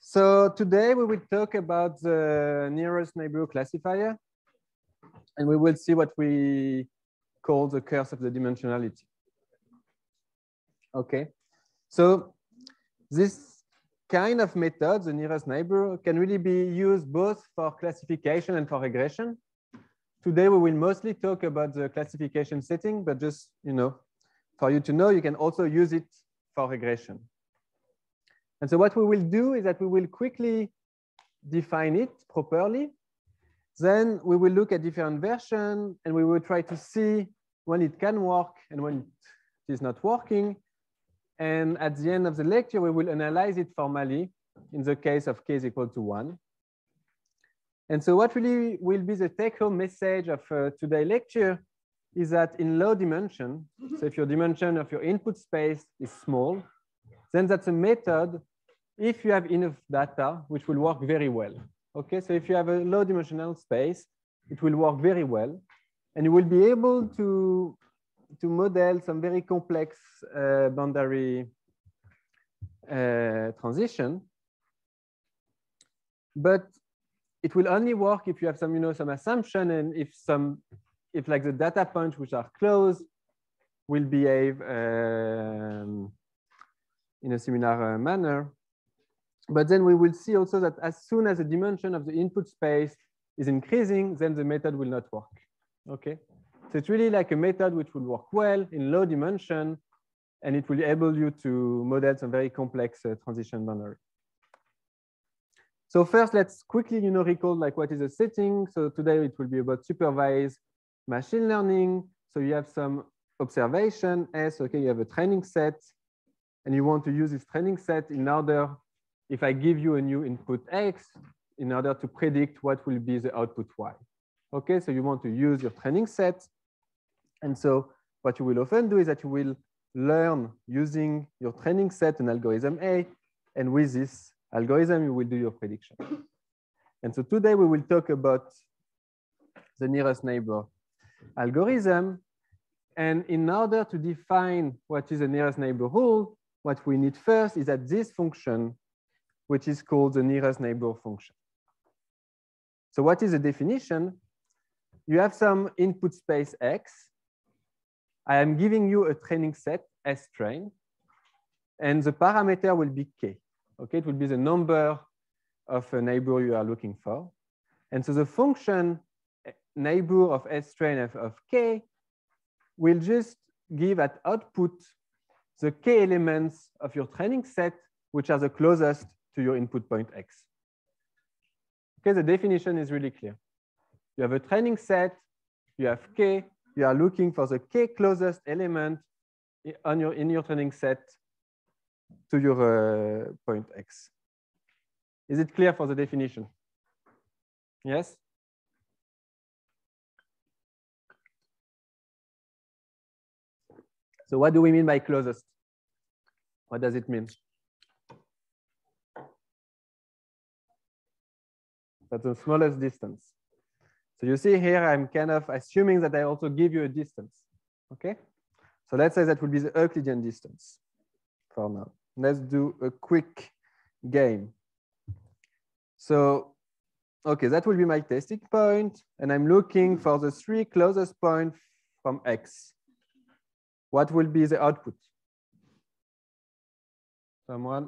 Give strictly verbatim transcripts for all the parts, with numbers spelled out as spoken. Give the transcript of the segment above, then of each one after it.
So today we will talk about the nearest neighbor classifier, and we will see what we call the curse of the dimensionality. Okay, so this kind of method, the nearest neighbor, can really be used both for classification and for regression. Today we will mostly talk about the classification setting, but just, you know, for you to know, you can also use it for regression. And so what we will do is that we will quickly define it properly. Then we will look at different versions and we will try to see when it can work and when it is not working. And at the end of the lecture, we will analyze it formally in the case of k is equal to one. And so what really will be the take-home message of uh, today's lecture is that in low dimension, so if your dimension of your input space is small, then that's a method if you have enough data, which will work very well. Okay, so if you have a low dimensional space, it will work very well. And you will be able to, to model some very complex uh, boundary uh, transition. But it will only work if you have some, you know, some assumption and if some, if like the data points which are closed will behave um, in a similar uh, manner. But then we will see also that as soon as the dimension of the input space is increasing, then the method will not work. Okay, so it's really like a method which will work well in low dimension, and it will enable you to model some very complex uh, transition boundary. So first, let's quickly, you know, recall like what is the setting. So today it will be about supervised machine learning. So you have some observation S. Okay, you have a training set, and you want to use this training set in order, if I give you a new input X, in order to predict what will be the output Y. Okay, so you want to use your training set. And so what you will often do is that you will learn using your training set an algorithm A, and with this algorithm, you will do your prediction. And so today we will talk about the nearest neighbor algorithm. And in order to define what is the nearest neighbor rule, what we need first is that this function, which is called the nearest neighbor function. So what is the definition? You have some input space X. I am giving you a training set, S train, and the parameter will be K. Okay, it will be the number of a neighbor you are looking for. And so the function neighbor of S train of, of K will just give at output the K elements of your training set, which are the closest to your input point X. Okay, the definition is really clear. You have a training set, you have K, you are looking for the K closest element on your, in your training set to your uh, point X. Is it clear for the definition? Yes? So what do we mean by closest? What does it mean? That's the smallest distance. So you see here, I'm kind of assuming that I also give you a distance. Okay? So let's say that would be the Euclidean distance for now. Let's do a quick game. So, okay, that will be my testing point, and I'm looking for the three closest points from X. What will be the output? Someone?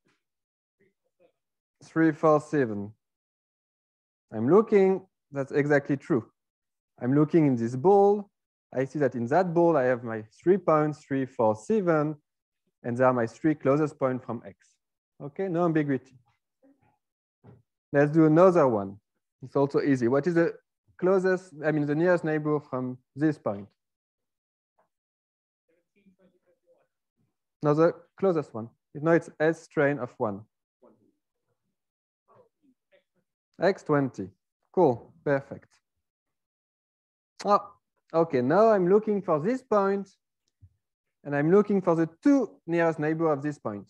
Three, four, seven. I'm looking, that's exactly true. I'm looking in this ball. I see that in that ball, I have my three points, three, four, seven, and they are my three closest points from X. Okay, no ambiguity. Let's do another one. It's also easy. What is the closest, I mean, the nearest neighbor from this point? No, the closest one. No, it's S train of one. X twenty. Cool, perfect. Oh, okay, now I'm looking for this point, and I'm looking for the two nearest neighbor of this point.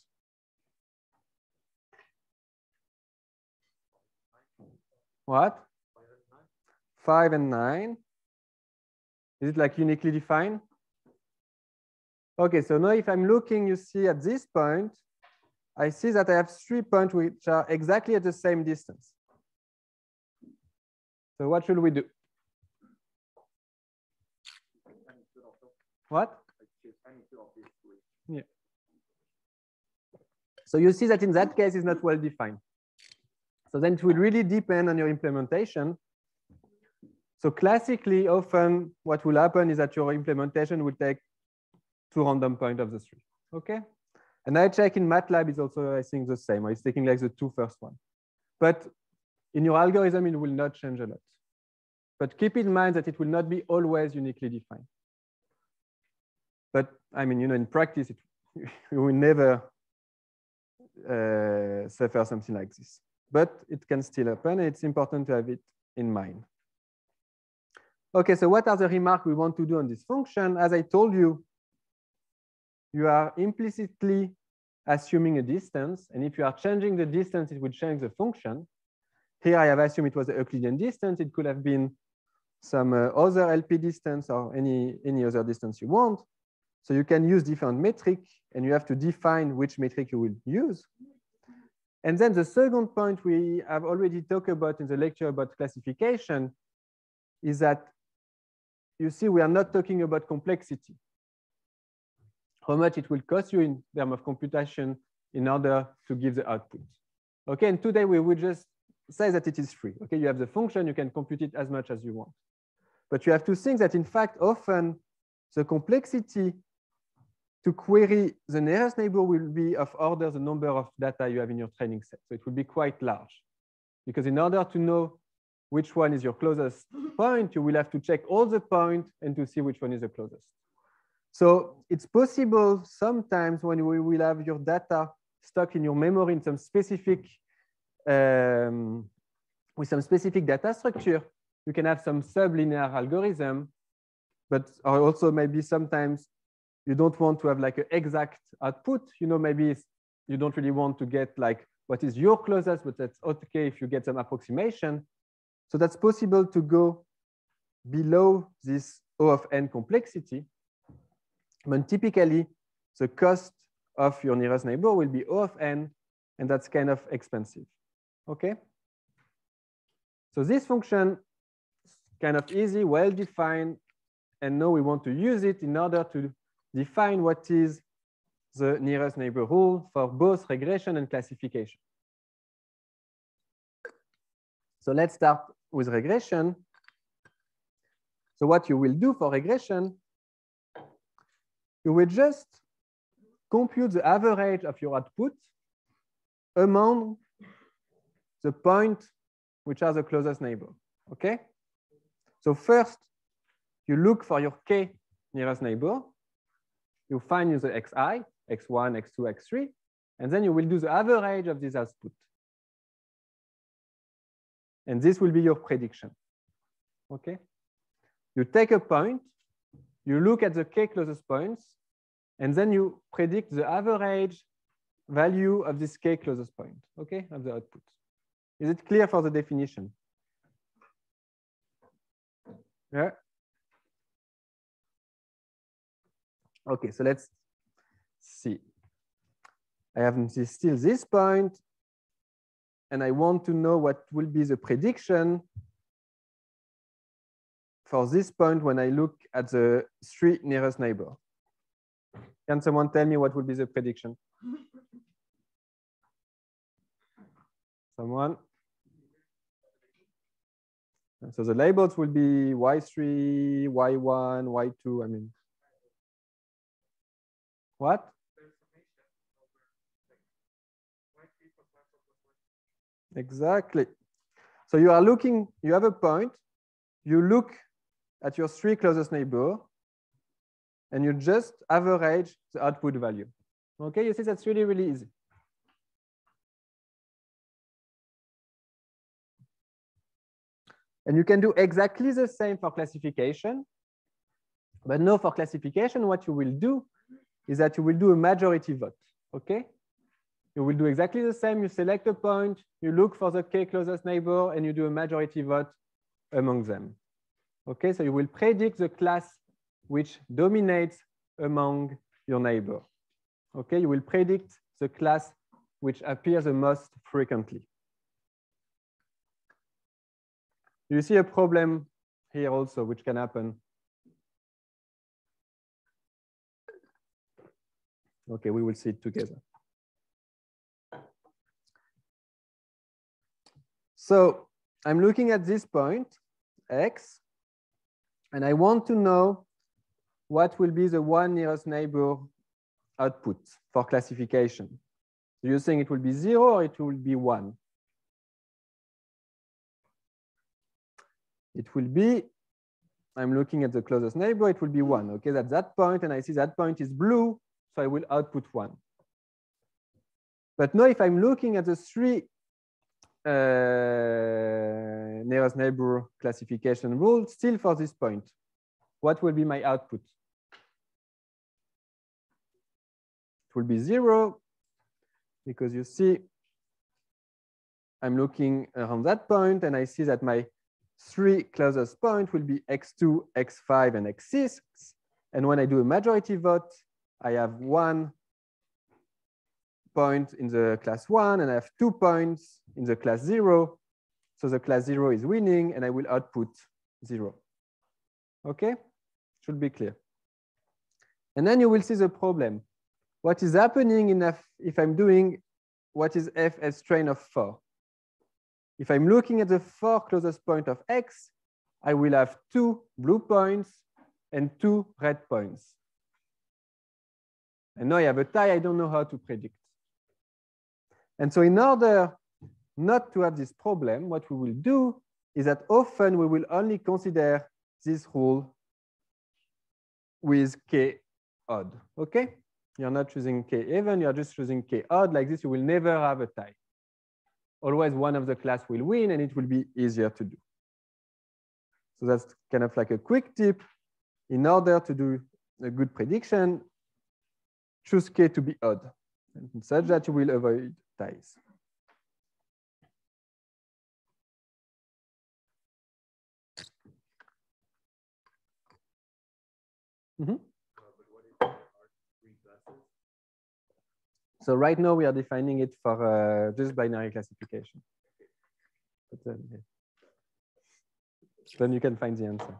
What? Five and nine. Is it like uniquely defined? Okay, so now if I'm looking, you see at this point, I see that I have three points which are exactly at the same distance. So what should we do? What? Yeah. So you see that in that case, it's not well defined. So then it will really depend on your implementation. So classically, often what will happen is that your implementation will take two random points of the three. Okay. And I check in MATLAB is also, I think, the same. It's taking like the two first one. But in your algorithm, it will not change a lot. But keep in mind that it will not be always uniquely defined. But I mean, you know, in practice, it, you will never uh, suffer something like this. But it can still happen. And it's important to have it in mind. Okay, so what are the remarks we want to do on this function? As I told you, you are implicitly assuming a distance. And if you are changing the distance, it will change the function. Here I have assumed it was the Euclidean distance. It could have been some uh, other L P distance or any, any other distance you want. So you can use different metric, and you have to define which metric you will use. And then the second point we have already talked about in the lecture about classification is that you see we are not talking about complexity. How much it will cost you in terms of computation in order to give the output. Okay, and today we will just say that it is free. Okay, you have the function, you can compute it as much as you want. But you have to think that in fact, often the complexity to query the nearest neighbor will be of order the number of data you have in your training set. So it will be quite large. Because in order to know which one is your closest point, you will have to check all the points and to see which one is the closest. So it's possible sometimes when we will have your data stuck in your memory in some specific, um, with some specific data structure, you can have some sublinear algorithm, but also maybe sometimes you don't want to have like an exact output. You know, maybe you don't really want to get like what is your closest, but that's okay if you get some approximation. So that's possible to go below this O of n complexity. But typically, the cost of your nearest neighbor will be O of n, and that's kind of expensive. Okay? So this function is kind of easy, well-defined, and now we want to use it in order to define what is the nearest neighbor rule for both regression and classification. So let's start with regression. So what you will do for regression, you will just compute the average of your output among the points which are the closest neighbor. Okay? So first, you look for your k nearest neighbor. You find the xi, x one, x two, x three, and then you will do the average of this output. And this will be your prediction. Okay? You take a point, you look at the k closest points, and then you predict the average value of this k closest point, okay, of the output. Is it clear for the definition? Yeah. Okay, so let's see. I have this, still this point, and I want to know what will be the prediction for this point when I look at the three nearest neighbor. Can someone tell me what will be the prediction? Someone? So the labels will be Y three, Y one, Y two, I mean. What? Exactly. So you are looking, you have a point, you look at your three closest neighbor, and you just average the output value. Okay, you see that's really, really easy. And you can do exactly the same for classification. But no, for classification, what you will do is that you will do a majority vote. Okay? You will do exactly the same. You select a point, you look for the k closest neighbor, and you do a majority vote among them. Okay, so you will predict the class which dominates among your neighbor. Okay, you will predict the class which appears the most frequently. You see a problem here also, which can happen. Okay, we will see it together. So I'm looking at this point, X, and I want to know what will be the one nearest neighbor output for classification. Do you think it will be zero or it will be one? It will be, I'm looking at the closest neighbor, it will be one. Okay, that's that point, and I see that point is blue, so I will output one. But now if I'm looking at the three uh, nearest neighbor classification rule, still for this point, what will be my output? It will be zero, because you see, I'm looking around that point, and I see that my three closest points will be x two, x five, and x six. And when I do a majority vote, I have one point in the class one, and I have two points in the class zero. So the class zero is winning, and I will output zero. Okay, should be clear. And then you will see the problem. What is happening in F if I'm doing what is F as train of four? If I'm looking at the four closest point of X, I will have two blue points and two red points. And now I have a tie I don't know how to predict. And so in order not to have this problem, what we will do is that often we will only consider this rule with K odd, okay? You're not choosing K even, you're just choosing K odd. Like this, you will never have a tie. Always one of the class will win, and it will be easier to do. So that's kind of like a quick tip. In order to do a good prediction, choose K to be odd, and such that you will avoid ties. Mm-hmm. So right now we are defining it for uh, just binary classification. But then, yeah. Then you can find the answer.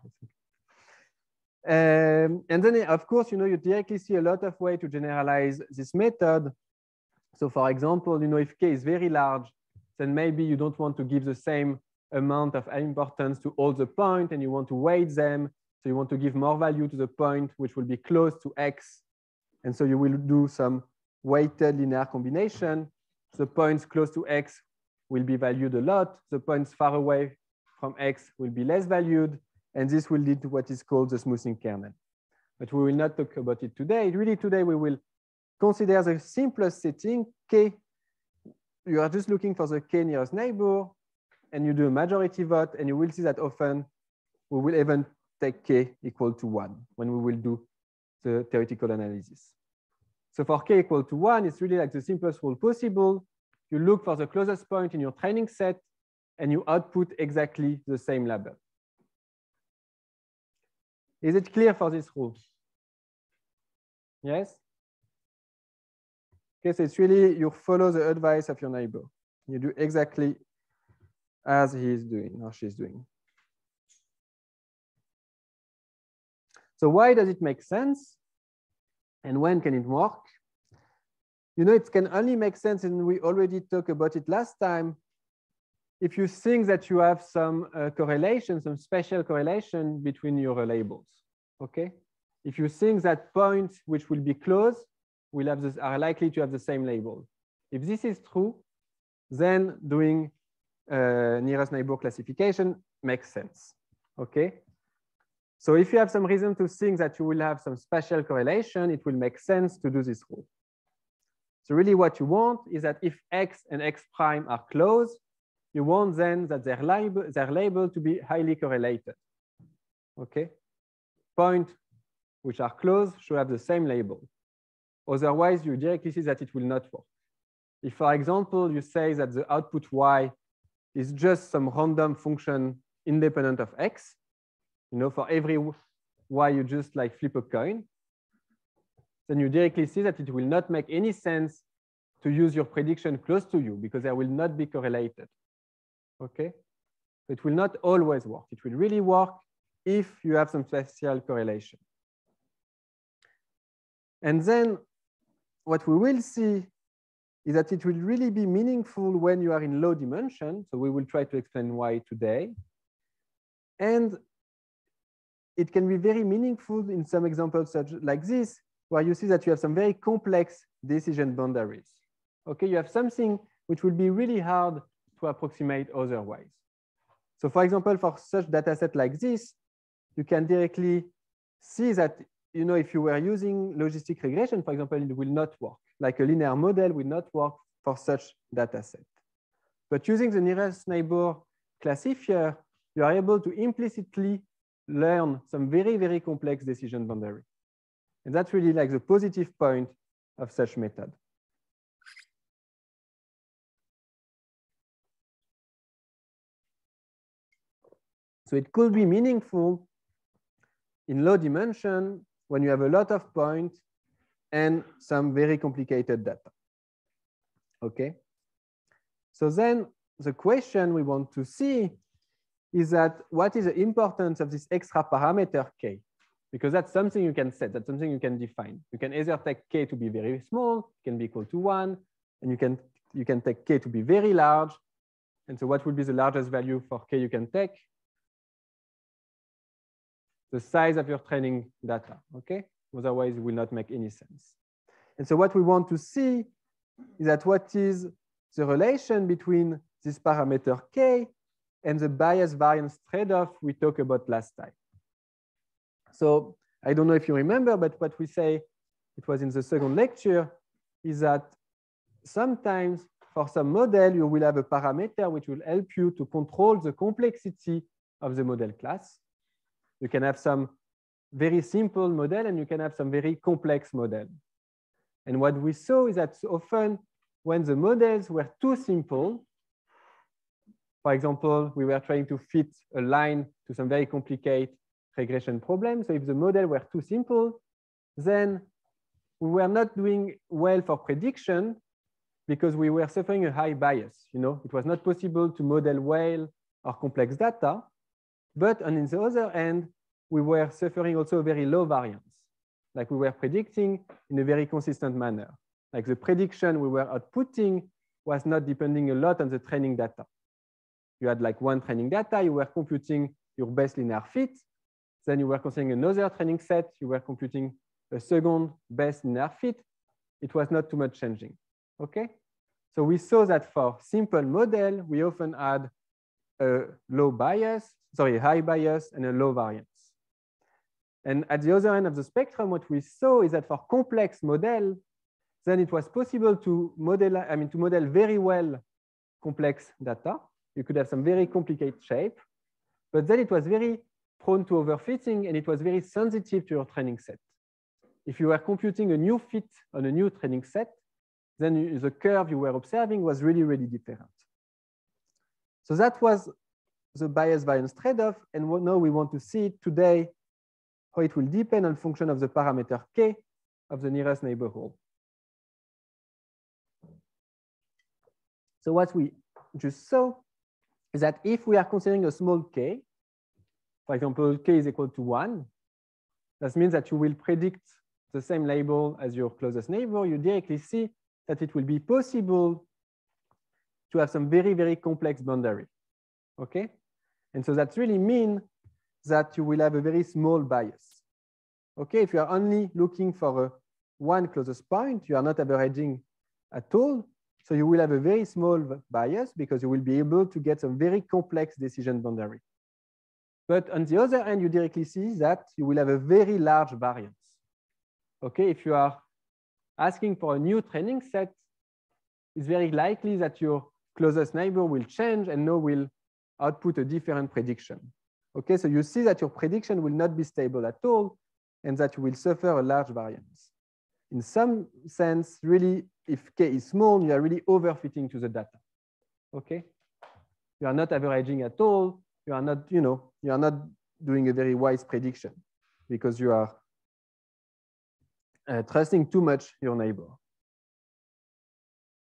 Um, and then, of course, you know, you directly see a lot of ways to generalize this method. So for example, you know, if K is very large, then maybe you don't want to give the same amount of importance to all the points, and you want to weight them. So you want to give more value to the point which will be close to X. And so you will do some weighted linear combination. The points close to X will be valued a lot. The points far away from X will be less valued. And this will lead to what is called the smoothing kernel. But we will not talk about it today. Really today we will consider the simplest setting, K. You are just looking for the K nearest neighbor, and you do a majority vote, and you will see that often we will even take K equal to one when we will do the theoretical analysis. So for K equal to one, it's really like the simplest rule possible. You look for the closest point in your training set, and you output exactly the same label. Is it clear for this rule? Yes? Okay, so it's really you follow the advice of your neighbor. You do exactly as he is doing or she's doing. So why does it make sense? And when can it work? You know, it can only make sense, and we already talked about it last time, if you think that you have some uh, correlation, some special correlation between your labels, okay? If you think that points which will be close will have this, are likely to have the same label. If this is true, then doing uh, nearest neighbor classification makes sense, okay? So if you have some reason to think that you will have some special correlation, it will make sense to do this rule. So really what you want is that if X and X prime are close, you want then that their label, their label to be highly correlated, okay? Points which are close should have the same label. Otherwise, you directly see that it will not work. If, for example, you say that the output Y is just some random function independent of X, you know, for every Y you just like flip a coin, then you directly see that it will not make any sense to use your prediction close to you because they will not be correlated. Okay? It will not always work. It will really work if you have some spatial correlation. And then what we will see is that it will really be meaningful when you are in low dimension. So we will try to explain why today. And it can be very meaningful in some examples such like this, where you see that you have some very complex decision boundaries. Okay, you have something which will be really hard to approximate otherwise. So for example, for such data set like this, you can directly see that, you know, if you were using logistic regression, for example, it will not work. Like a linear model will not work for such data set. But using the nearest neighbor classifier, you are able to implicitly learn some very, very complex decision boundary. And that's really like the positive point of such method. So it could be meaningful in low dimension when you have a lot of points and some very complicated data. Okay. So then the question we want to see is that what is the importance of this extra parameter k? Because that's something you can set, that's something you can define. You can either take k to be very small, it can be equal to one, and you can, you can take k to be very large. And so what will be the largest value for k you can take? The size of your training data, okay? Otherwise, it will not make any sense. And so what we want to see is that what is the relation between this parameter k and the bias variance trade-off we talked about last time. So I don't know if you remember, but what we say, it was in the second lecture, is that sometimes for some model, you will have a parameter which will help you to control the complexity of the model class. You can have some very simple model and you can have some very complex model. And what we saw is that often when the models were too simple, for example, we were trying to fit a line to some very complicated regression problem. So if the model were too simple, then we were not doing well for prediction because we were suffering a high bias. You know, it was not possible to model well or complex data. But on the other hand, we were suffering also a very low variance. Like we were predicting in a very consistent manner. Like the prediction we were outputting was not depending a lot on the training data. You had like one training data, you were computing your best linear fit. Then you were considering another training set, you were computing a second best linear fit. It was not too much changing, okay? So we saw that for simple model, we often had a low bias, sorry, high bias and a low variance. And at the other end of the spectrum, what we saw is that for complex model, then it was possible to model, I mean, to model very well complex data. You could have some very complicated shape, but then it was very prone to overfitting and it was very sensitive to your training set. If you were computing a new fit on a new training set, then the curve you were observing was really, really different. So that was the bias variance trade-off. And now we want to see today how it will depend on function of the parameter k of the nearest neighborhood. So what we just saw is that if we are considering a small k, for example, k is equal to one, that means that you will predict the same label as your closest neighbor. You directly see that it will be possible to have some very, very complex boundary, okay? And so that really means that you will have a very small bias, okay? If you are only looking for a one closest point, you are not averaging at all. So you will have a very small bias because you will be able to get some very complex decision boundary. But on the other hand, you directly see that you will have a very large variance. Okay, if you are asking for a new training set, it's very likely that your closest neighbor will change and now will output a different prediction. Okay, so you see that your prediction will not be stable at all and that you will suffer a large variance. In some sense, really, if k is small, you are really overfitting to the data. Okay, you are not averaging at all. You are not, you know, you are not doing a very wise prediction because you are uh, trusting too much your neighbor.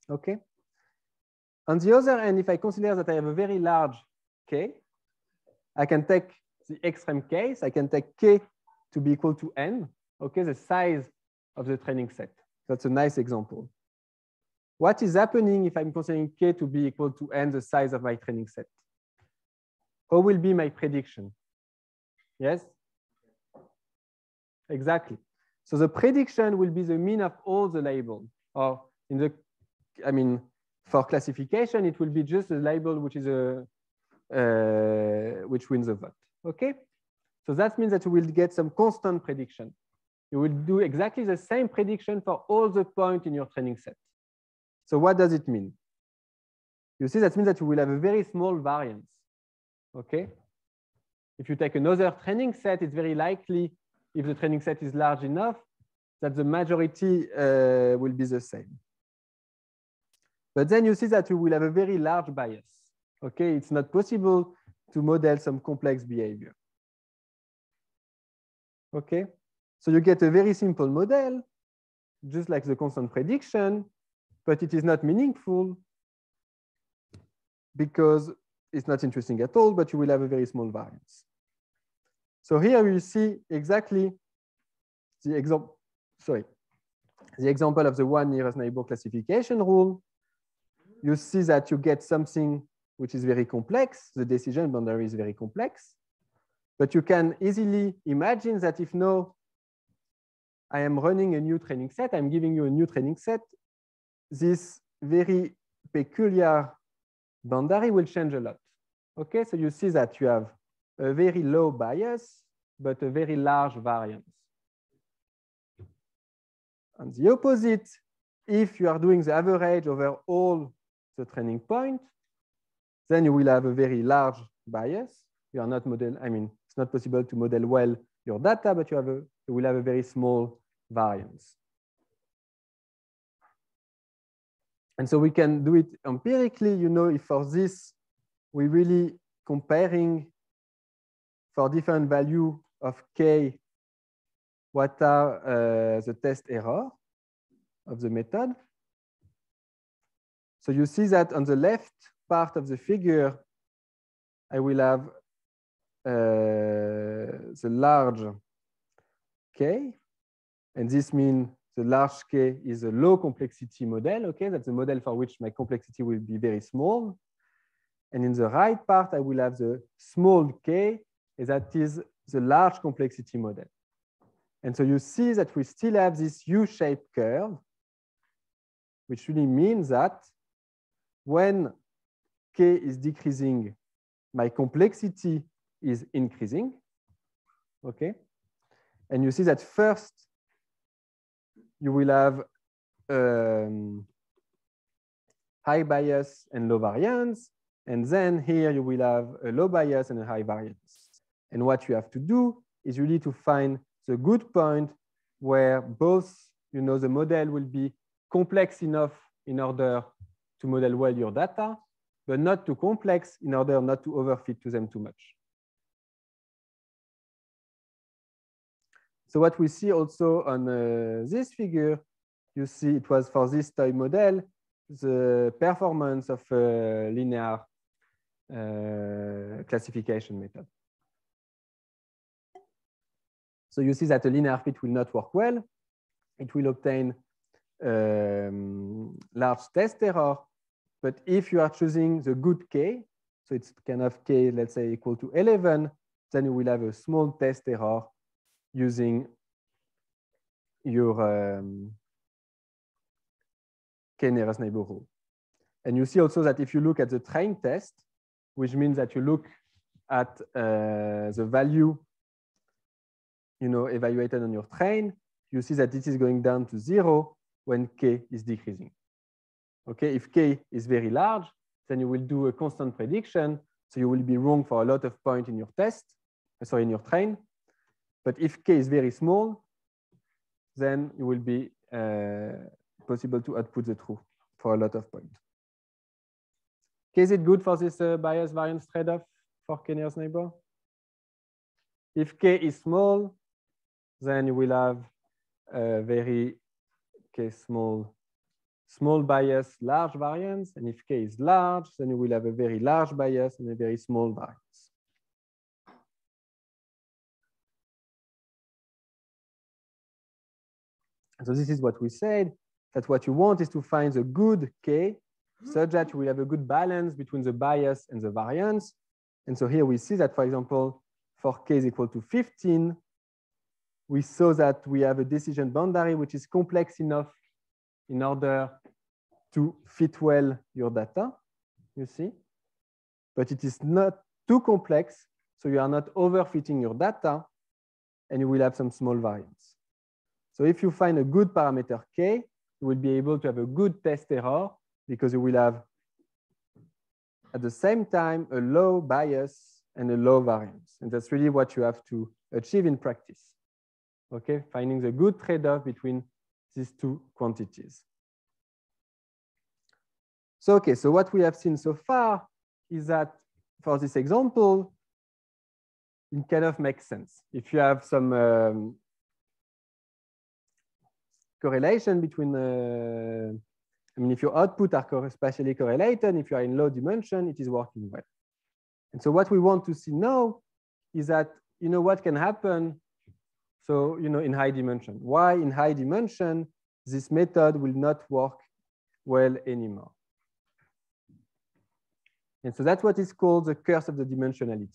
Okay. On the other hand, if I consider that I have a very large K, I can take the extreme case. I can take K to be equal to N, okay, the size of the training set. That's a nice example. What is happening if I'm considering K to be equal to N, the size of my training set? How will be my prediction? Yes? Exactly. So the prediction will be the mean of all the labels. Or in the, I mean, for classification, it will be just the label which is a, uh, which wins the vote. Okay? So that means that you will get some constant prediction. You will do exactly the same prediction for all the points in your training set. So what does it mean? You see, that means that you will have a very small variance. Okay? If you take another training set, it's very likely, if the training set is large enough, that the majority uh, will be the same. But then you see that you will have a very large bias. Okay, it's not possible to model some complex behavior. Okay, so you get a very simple model, just like the constant prediction, but it is not meaningful because it's not interesting at all, but you will have a very small variance. So here you see exactly the example, sorry, the example of the one nearest neighbor classification rule. You see that you get something which is very complex. The decision boundary is very complex. But you can easily imagine that if now I am running a new training set, I'm giving you a new training set, this very peculiar boundary will change a lot. Okay, so you see that you have a very low bias, but a very large variance. On the opposite, if you are doing the average over all the training point, then you will have a very large bias. You are not model, I mean, it's not possible to model well your data, but you have a, you will have a very small variance. And so we can do it empirically, you know, if for this, we really comparing for different value of K, what are uh, the test error of the method. So you see that on the left part of the figure, I will have uh, the large K, and this means the large K is a low complexity model, okay? That's the model for which my complexity will be very small. And in the right part, I will have the small K, and that is the large complexity model. And so you see that we still have this U-shaped curve, which really means that when K is decreasing, my complexity is increasing, okay? And you see that first, you will have um, high bias and low variance. And then here you will have a low bias and a high variance. And what you have to do is really to find the good point where both, you know, the model will be complex enough in order to model well your data, but not too complex in order not to overfit to them too much. So what we see also on uh, this figure, you see it was for this toy model, the performance of a linear uh, classification method. So you see that a linear fit will not work well. It will obtain um, large test error. But if you are choosing the good K, so it's kind of K, let's say, equal to eleven, then you will have a small test error using your um, K nearest neighbor rule. And you see also that if you look at the train test, which means that you look at uh, the value, you know, evaluated on your train, you see that this is going down to zero when K is decreasing. Okay, if K is very large, then you will do a constant prediction. So you will be wrong for a lot of points in your test, sorry, in your train. But if K is very small, then you will be uh, possible to output the truth for a lot of points. Okay, is it good for this uh, bias variance trade-off for K nearest neighbor? If K is small, then you will have a very K small small bias, large variance. And if K is large, then you will have a very large bias and a very small variance. So this is what we said, that what you want is to find a good K such that you will have a good balance between the bias and the variance. And so here we see that, for example, for K is equal to fifteen, we saw that we have a decision boundary which is complex enough in order to fit well your data, you see. But it is not too complex, so you are not overfitting your data, and you will have some small variance. So if you find a good parameter K, you will be able to have a good test error because you will have, at the same time, a low bias and a low variance. And that's really what you have to achieve in practice. Okay, finding the good trade-off between these two quantities. So, okay, so what we have seen so far is that for this example, it kind of makes sense. If you have some um, correlation between, uh, I mean, if your output are spatially correlated, if you are in low dimension, it is working well. And so what we want to see now is that, you know, what can happen. So, you know, in high dimension, why in high dimension, this method will not work well anymore. And so that's what is called the curse of the dimensionality.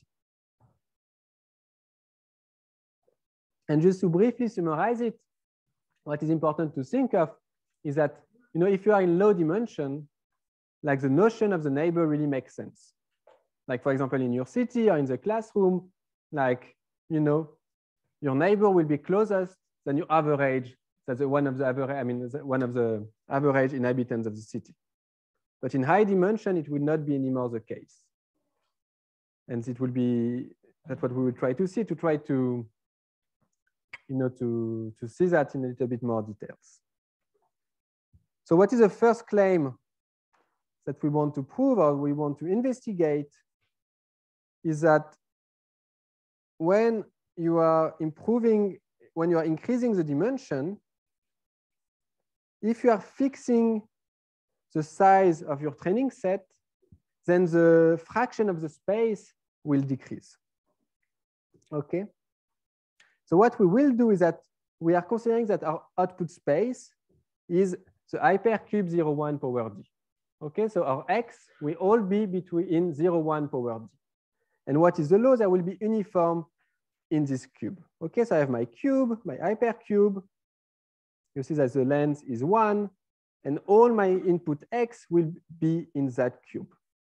And just to briefly summarize it, what is important to think of is that, you know, if you are in low dimension, like the notion of the neighbor really makes sense. Like, for example, in your city or in the classroom, like, you know, your neighbor will be closest than your average, that's the one of the average, I mean, one of the average inhabitants of the city. But in high dimension, it will not be anymore the case. And it will be, that's what we will try to see, to try to, you know, to, to see that in a little bit more details. So what is the first claim that we want to prove or we want to investigate is that when you are improving, when you are increasing the dimension, if you are fixing the size of your training set, then the fraction of the space will decrease. Okay. So what we will do is that we are considering that our output space is the hypercube zero one power d. Okay, so our x will all be between zero one power d. And what is the law? There will be uniform in this cube. Okay, so I have my cube, my hypercube. You see that the length is one, and all my input x will be in that cube.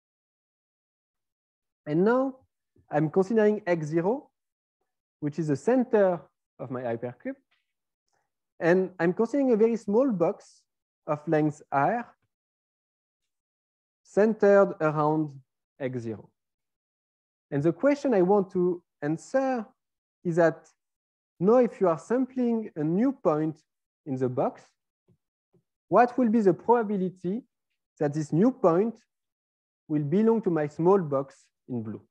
And now I'm considering x zero, which is the center of my hypercube. And I'm considering a very small box of length r centered around x zero. And the question I want to answer is that now if you are sampling a new point in the box, what will be the probability that this new point will belong to my small box in blue?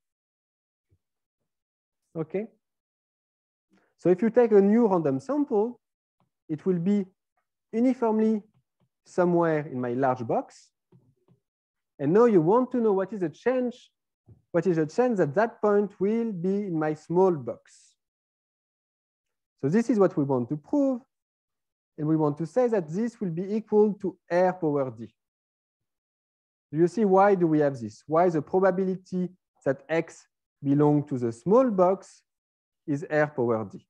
Okay. So if you take a new random sample, it will be uniformly somewhere in my large box. And now you want to know what is the change, what is the chance that that point will be in my small box. So this is what we want to prove. And we want to say that this will be equal to r power d. Do you see why do we have this? Why the probability that x belongs to the small box is r power d?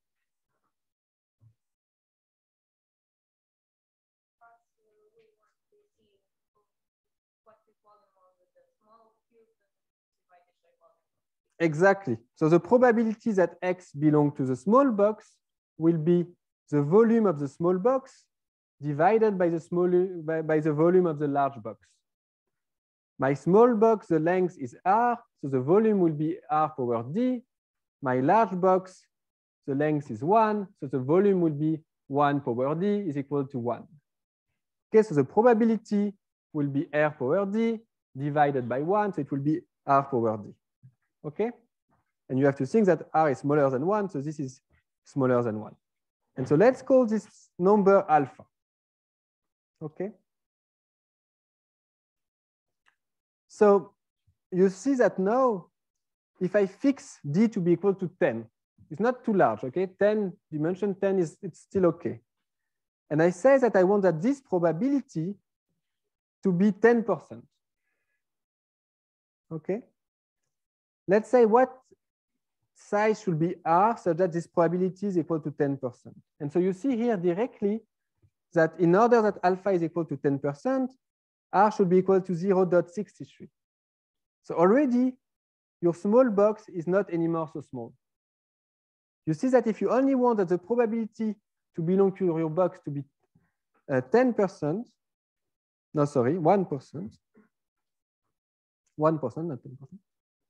Exactly. So the probability that x belongs to the small box will be the volume of the small box divided by the small by, by the volume of the large box. My small box, the length is r, so the volume will be r power d. My large box, the length is one, so the volume will be one power d is equal to one. Okay, so the probability will be r power d divided by one, so it will be r power d. Okay, and you have to think that r is smaller than one, so this is smaller than one. And so let's call this number alpha. Okay, So you see that now, if I fix D to be equal to ten, it's not too large, okay? ten, dimension ten is it's still okay. And I say that I want that this probability to be ten percent. Okay? Let's say what size should be R such that this probability is equal to ten percent. And so you see here directly that in order that alpha is equal to ten percent, R should be equal to zero point six three. So already your small box is not anymore so small. You see that if you only want that the probability to belong to your box to be uh, ten percent, no, sorry, one percent, one percent, not ten percent,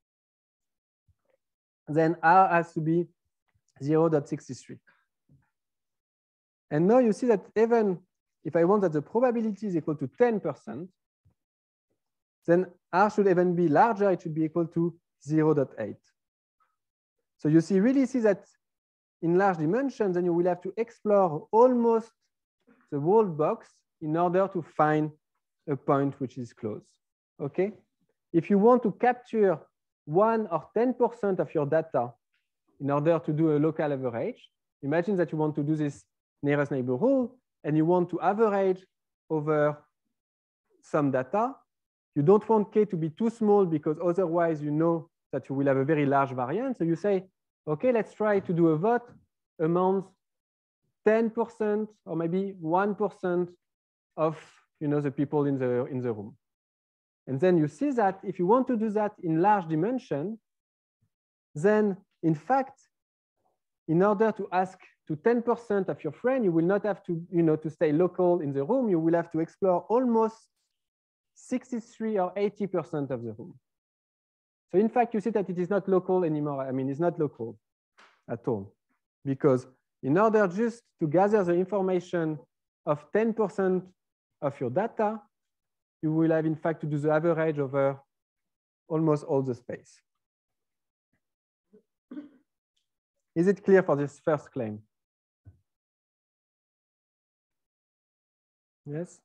then R has to be zero point six three. And now you see that even if I want that the probability is equal to ten percent, then R should even be larger, it should be equal to zero point eight. So you see, really see that in large dimensions, then you will have to explore almost the whole box in order to find a point which is close, okay? If you want to capture one or ten percent of your data in order to do a local average, imagine that you want to do this nearest neighbor rule and you want to average over some data. You don't want K to be too small because otherwise you know that you will have a very large variance. So you say, okay, let's try to do a vote among ten percent or maybe one percent of you know, the people in the, in the room. And then you see that if you want to do that in large dimension, then in fact, in order to ask to ten percent of your friend, you will not have to, you know, to stay local in the room. You will have to explore almost sixty-three or eighty percent of the room. So in fact, you see that it is not local anymore. I mean, it's not local at all. Because in order just to gather the information of ten percent of your data, you will have in fact to do the average over almost all the space. Is it clear for this first claim? Yes?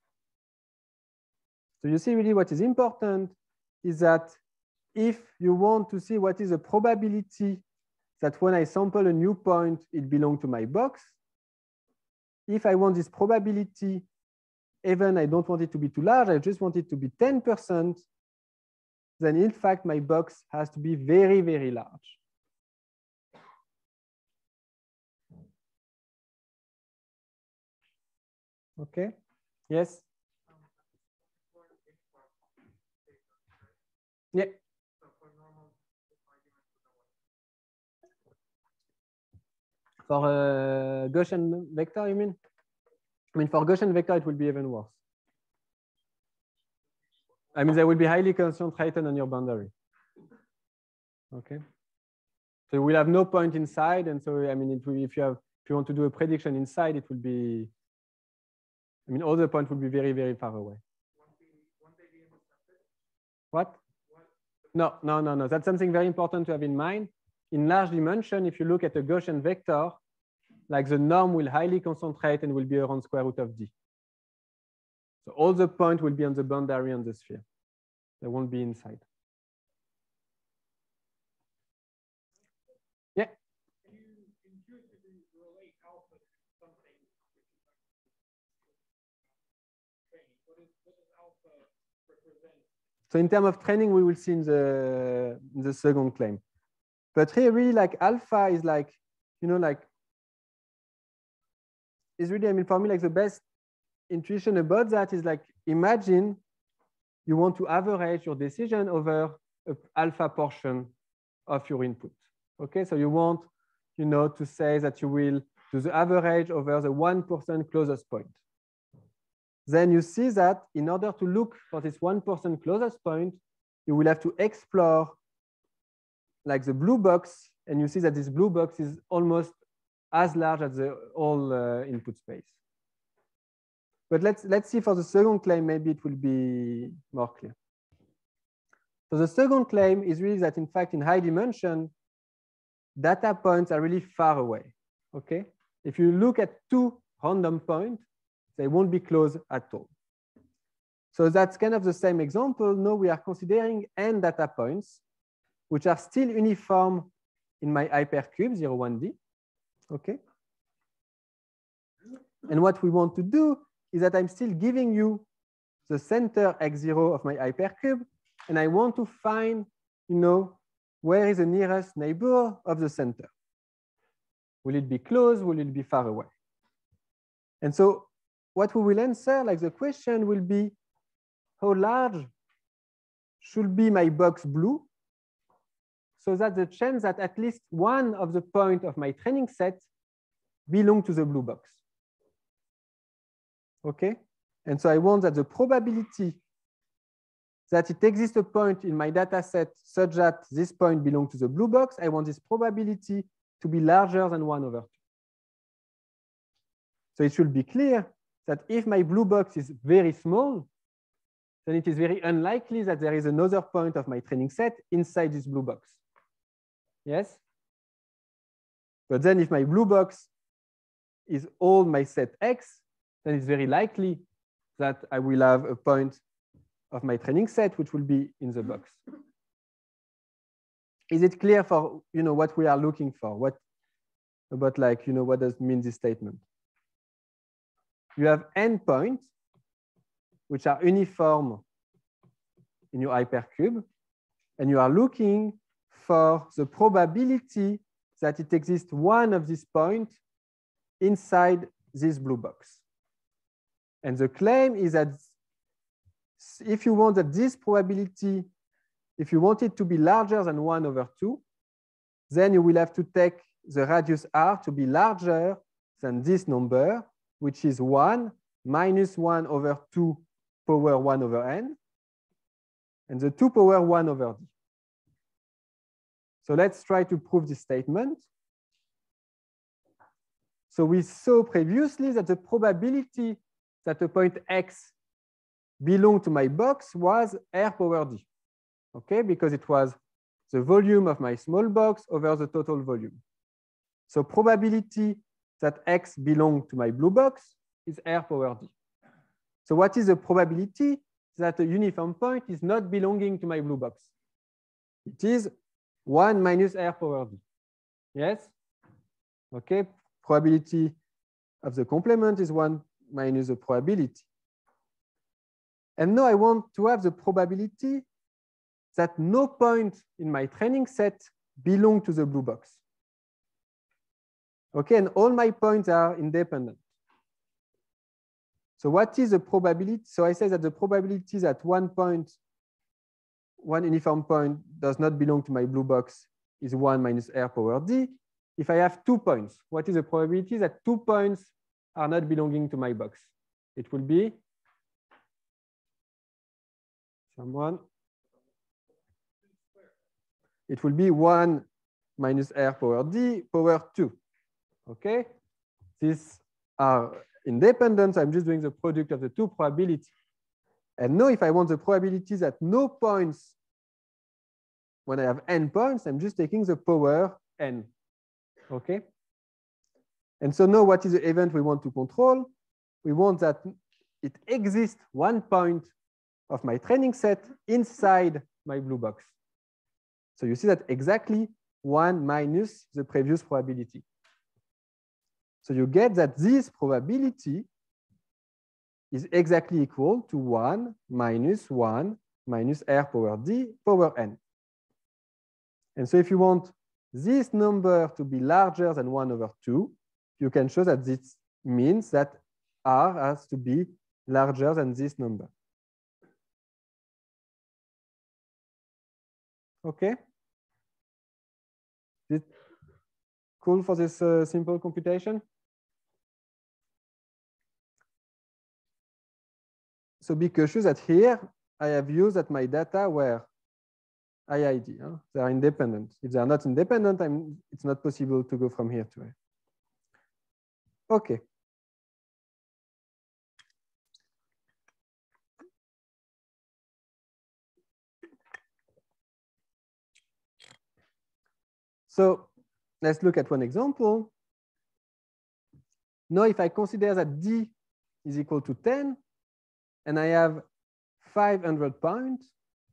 So you see really what is important is that if you want to see what is the probability that when I sample a new point, it belongs to my box, if I want this probability, even I don't want it to be too large, I just want it to be ten percent, then in fact, my box has to be very, very large. Okay, yes? Yeah. For a Gaussian vector, you mean? I mean, for Gaussian vector, it will be even worse. I mean, they will be highly concentrated on your boundary. Okay. So you will have no point inside. And so, I mean, it will, if you have, if you want to do a prediction inside, it will be, I mean, all the points will be very, very far away. What? No, no, no, no. That's something very important to have in mind. In large dimension, if you look at a Gaussian vector, like the norm will highly concentrate and will be around square root of D. So all the points will be on the boundary on the sphere. They won't be inside. Yeah. Can you intuitively relate alpha to something training? What is what does alpha represent? So in terms of training, we will see in the in the second claim. But here, really, like alpha is like, you know, like, is really, I mean, for me, like the best intuition about that is like, imagine you want to average your decision over an alpha portion of your input. Okay, so you want, you know, to say that you will do the average over the one percent closest point. Then you see that in order to look for this one percent closest point, you will have to explore like the blue box, and you see that this blue box is almost as large as the whole uh, input space. But let's, let's see for the second claim, maybe it will be more clear. So the second claim is really that in fact in high dimension, data points are really far away, okay? If you look at two random points, they won't be close at all. So that's kind of the same example. Now we are considering n data points, which are still uniform in my hypercube zero, one D. Okay. And what we want to do is that I'm still giving you the center x zero of my hypercube, and I want to find, you know, where is the nearest neighbor of the center? Will it be close? Will it be far away? And so what we will answer, like the question will be, how large should be my box blue so that the chance that at least one of the points of my training set belong to the blue box? Okay? And so I want that the probability that it exists a point in my data set such that this point belongs to the blue box, I want this probability to be larger than one over two. So it should be clear that if my blue box is very small, then it is very unlikely that there is another point of my training set inside this blue box. Yes? But then if my blue box is all my set X, then it's very likely that I will have a point of my training set which will be in the box. Is it clear for, you know, what we are looking for? What about, like, you know, what does mean this statement? You have n points which are uniform in your hypercube, and you are looking for the probability that it exists one of these points inside this blue box. And the claim is that if you want that this probability, if you want it to be larger than one over two, then you will have to take the radius r to be larger than this number, which is one minus one over two power one over n, and the two power one over d. So let's try to prove this statement. So we saw previously that the probability that a point x belonged to my box was r power d, okay, because it was the volume of my small box over the total volume. So probability that x belongs to my blue box is r power d. So what is the probability that a uniform point is not belonging to my blue box? It is one minus r power d. Yes? Okay, probability of the complement is one minus the probability. And now I want to have the probability that no point in my training set belong to the blue box. Okay, and all my points are independent. So what is the probability? So I say that the probability that one point, one uniform point does not belong to my blue box is one minus r power d. If I have two points, what is the probability that two points are not belonging to my box? It will be someone. It will be one minus r power d power two. Okay, these are independent. So I'm just doing the product of the two probabilities. And now if I want the probability that no points, when I have n points, I'm just taking the power n. Okay. And so now what is the event we want to control? We want that it exists one point of my training set inside my blue box. So you see that exactly one minus the previous probability. So you get that this probability is exactly equal to one minus one minus r power d power n. And so if you want this number to be larger than one over two, you can show that this means that r has to be larger than this number. Okay? Is it cool for this uh, simple computation? So be cautious that here I have used that my data were I I D. Huh? They are independent. If they are not independent, I'm, it's not possible to go from here to here. Okay. So let's look at one example. Now, if I consider that D is equal to ten, and I have five hundred points.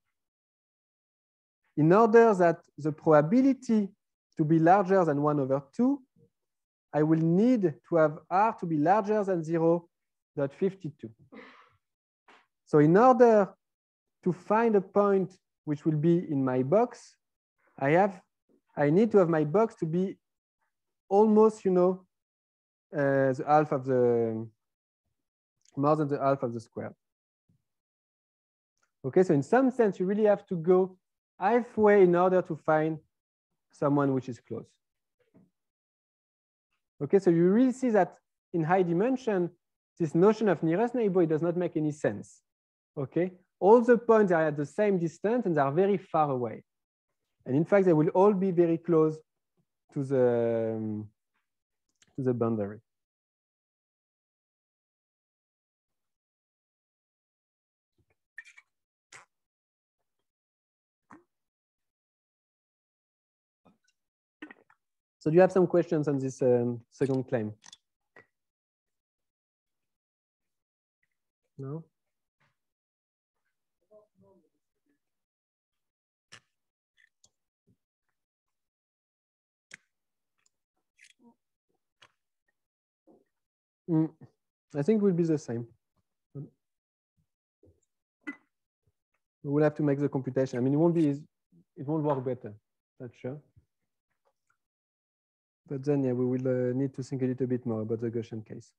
In order that the probability to be larger than one over two, I will need to have R to be larger than zero point five two. So in order to find a point which will be in my box, I have, I need to have my box to be almost, you know, uh, the half of the, more than the half of the square. Okay, so in some sense, you really have to go halfway in order to find someone which is close. Okay, so you really see that in high dimension, this notion of nearest neighbor, it does not make any sense. Okay, all the points are at the same distance and they are very far away. And in fact, they will all be very close to the, um, to the boundary. So do you have some questions on this um, second claim? No? Mm, I think it will be the same. We will have to make the computation. I mean, it won't be, it won't work better, that's sure. But then, yeah, we will uh, need to think a little bit more about the Gaussian case.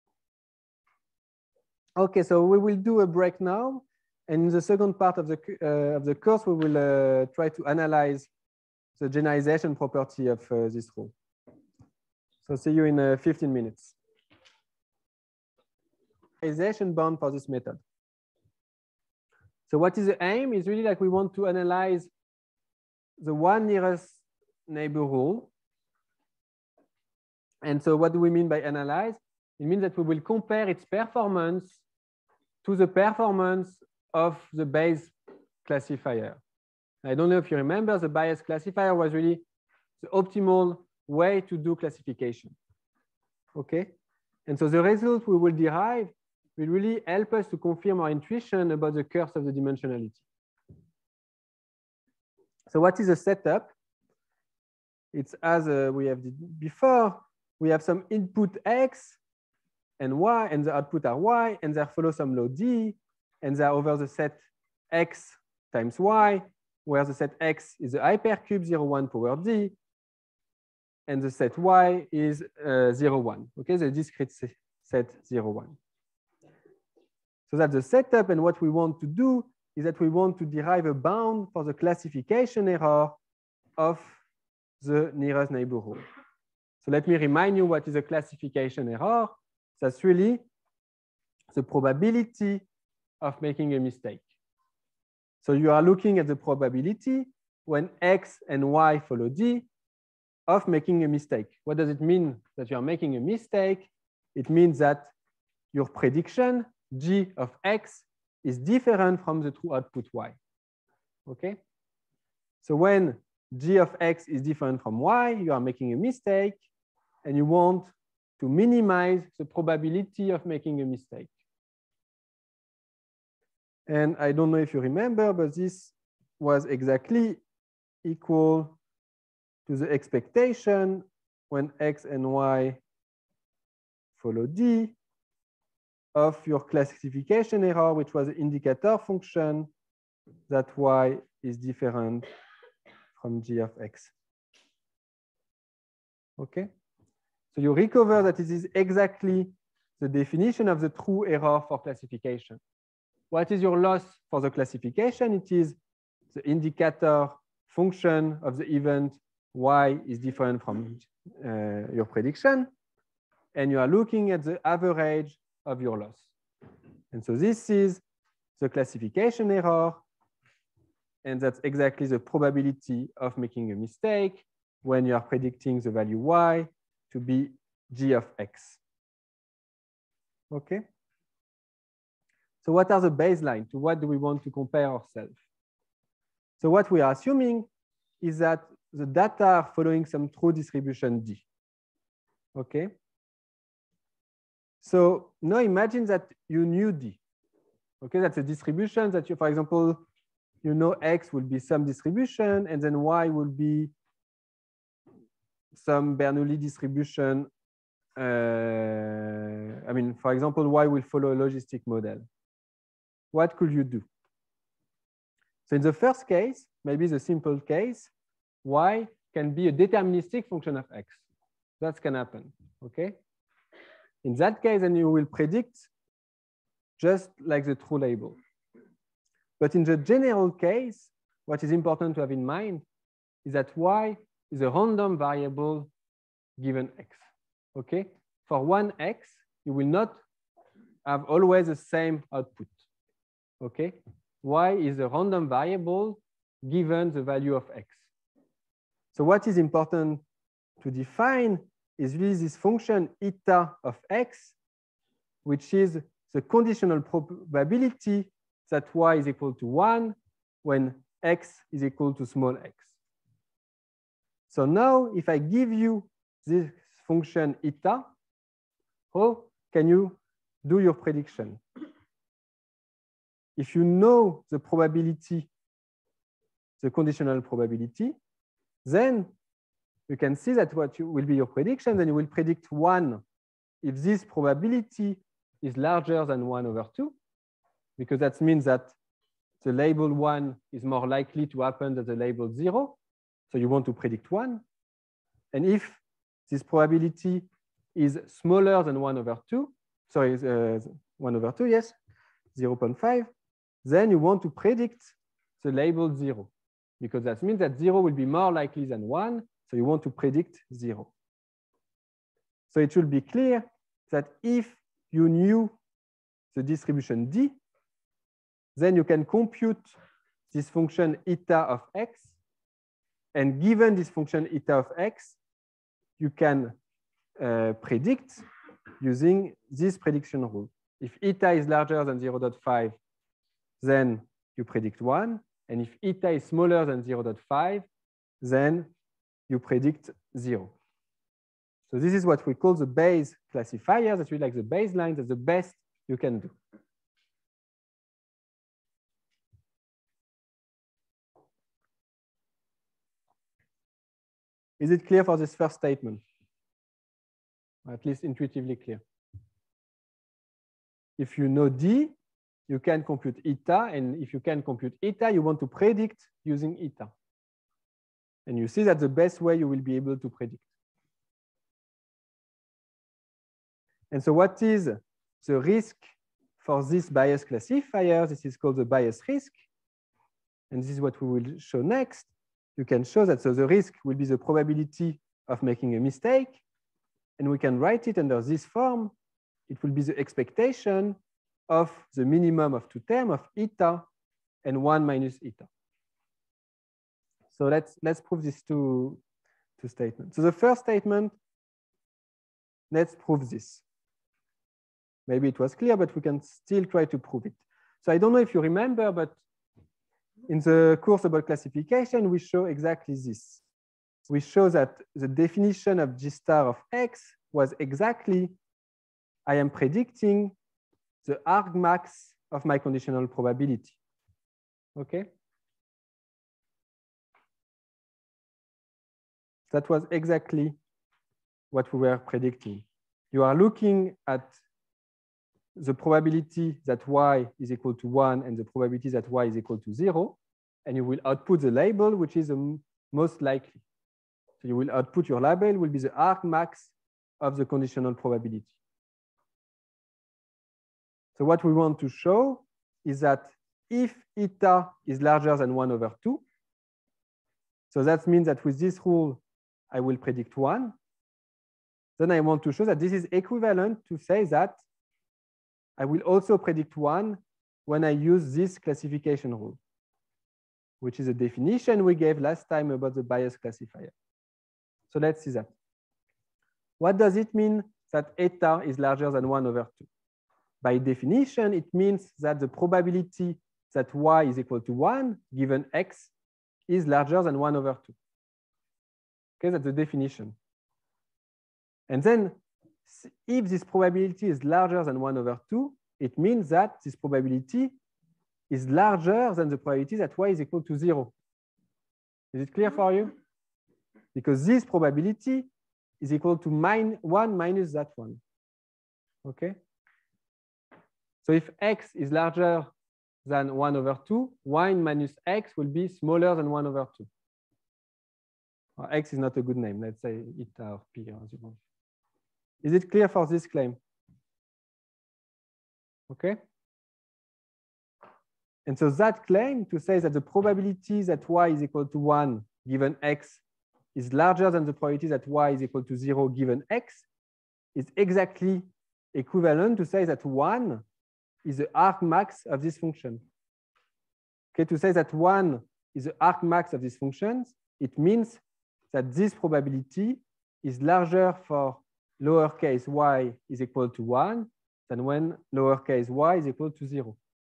Okay, so we will do a break now. And in the second part of the, uh, of the course, we will uh, try to analyze the generalization property of uh, this rule. So see you in uh, fifteen minutes. Generalization bound for this method. So what is the aim? Is really like we want to analyze the one nearest neighbor rule. And so what do we mean by analyze? It means that we will compare its performance to the performance of the Bayes classifier. I don't know if you remember, the Bayes classifier was really the optimal way to do classification. Okay? And so the result we will derive will really help us to confirm our intuition about the curse of the dimensionality. So what is the setup? It's as uh, we have did before. We have some input X and Y, and the output are Y, and there follow some law D, and they are over the set X times Y, where the set X is the hypercube zero, one power D, and the set Y is uh, zero, one, okay, the discrete set zero, one. So that's the setup, and what we want to do is that we want to derive a bound for the classification error of the nearest neighbor rule. So let me remind you what is a classification error. That's really the probability of making a mistake. So you are looking at the probability when X and Y follow D of making a mistake. What does it mean that you are making a mistake? It means that your prediction, G of X, is different from the true output Y. Okay? So when G of X is different from Y, you are making a mistake, and you want to minimize the probability of making a mistake. And I don't know if you remember, but this was exactly equal to the expectation when X and Y follow D of your classification error, which was the indicator function that Y is different from G of X. Okay? So you recover that it is exactly the definition of the true error for classification. What is your loss for the classification? It is the indicator function of the event Y is different from uh, your prediction. And you are looking at the average of your loss. And so this is the classification error. And that's exactly the probability of making a mistake when you are predicting the value Y to be G of X. Okay? So what are the baseline? To what do we want to compare ourselves? So what we are assuming is that the data are following some true distribution D. Okay? So now imagine that you knew D. Okay, that's a distribution that you, for example, you know X will be some distribution, and then Y will be some Bernoulli distribution. Uh, I mean, for example, Y will follow a logistic model. What could you do? So in the first case, maybe the simple case, Y can be a deterministic function of X. That can happen, okay? In that case, then you will predict just like the true label. But in the general case, what is important to have in mind is that Y is a random variable given X, okay? For one X, you will not have always the same output, okay? Y is a random variable given the value of X. So what is important to define is really this function eta of X, which is the conditional probability that Y is equal to one when X is equal to small x. So now if I give you this function eta, how can you do your prediction? If you know the probability, the conditional probability, then you can see that what you, will be your prediction, then you will predict one if this probability is larger than one over two, because that means that the label one is more likely to happen than the label zero. So you want to predict one. And if this probability is smaller than one over two, sorry, uh, one over two, yes, zero point five, then you want to predict the label zero, because that means that zero will be more likely than one. So you want to predict zero. So it should be clear that if you knew the distribution D, then you can compute this function eta of X. And given this function eta of X, you can uh, predict using this prediction rule. If eta is larger than zero point five, then you predict one. And if eta is smaller than zero point five, then you predict zero. So this is what we call the Bayes classifier. That's really like the baseline. That's the best you can do. Is it clear for this first statement? Or at least intuitively clear. If you know D, you can compute eta. And if you can compute eta, you want to predict using eta. And you see that the best way you will be able to predict. And so what is the risk for this Bayes classifier? This is called the Bayes risk. And this is what we will show next. You can show that so the risk will be the probability of making a mistake. And we can write it under this form. It will be the expectation of the minimum of two terms of eta and one minus eta. So let's, let's prove these two, two statements. So the first statement, let's prove this. Maybe it was clear, but we can still try to prove it. So I don't know if you remember, but in the course about classification, we show exactly this. We show that the definition of G star of X was exactly, I am predicting the argmax of my conditional probability. Okay? That was exactly what we were predicting. You are looking at the probability that Y is equal to one and the probability that Y is equal to zero, and you will output the label, which is the most likely. So you will output your label will be the argmax of the conditional probability. So what we want to show is that if eta is larger than one over two, so that means that with this rule, I will predict one. Then I want to show that this is equivalent to say that I will also predict one when I use this classification rule, which is a definition we gave last time about the Bayes classifier. So let's see that. What does it mean that eta is larger than one over two? By definition, it means that the probability that Y is equal to one given X is larger than one over two. Okay, that's the definition. And then if this probability is larger than one over two, it means that this probability is larger than the probability that y is equal to zero. Is it clear for you? Because this probability is equal to min one minus that one. Okay? So if x is larger than one over two, y minus x will be smaller than one over two. Or x is not a good name. Let's say eta or p. As you want. Is it clear for this claim? Okay. And so that claim to say that the probability that y is equal to one given x is larger than the probability that y is equal to zero given x is exactly equivalent to say that one is the argmax of this function. Okay, to say that one is the argmax of these functions, it means that this probability is larger for lowercase y is equal to one than when lowercase y is equal to zero.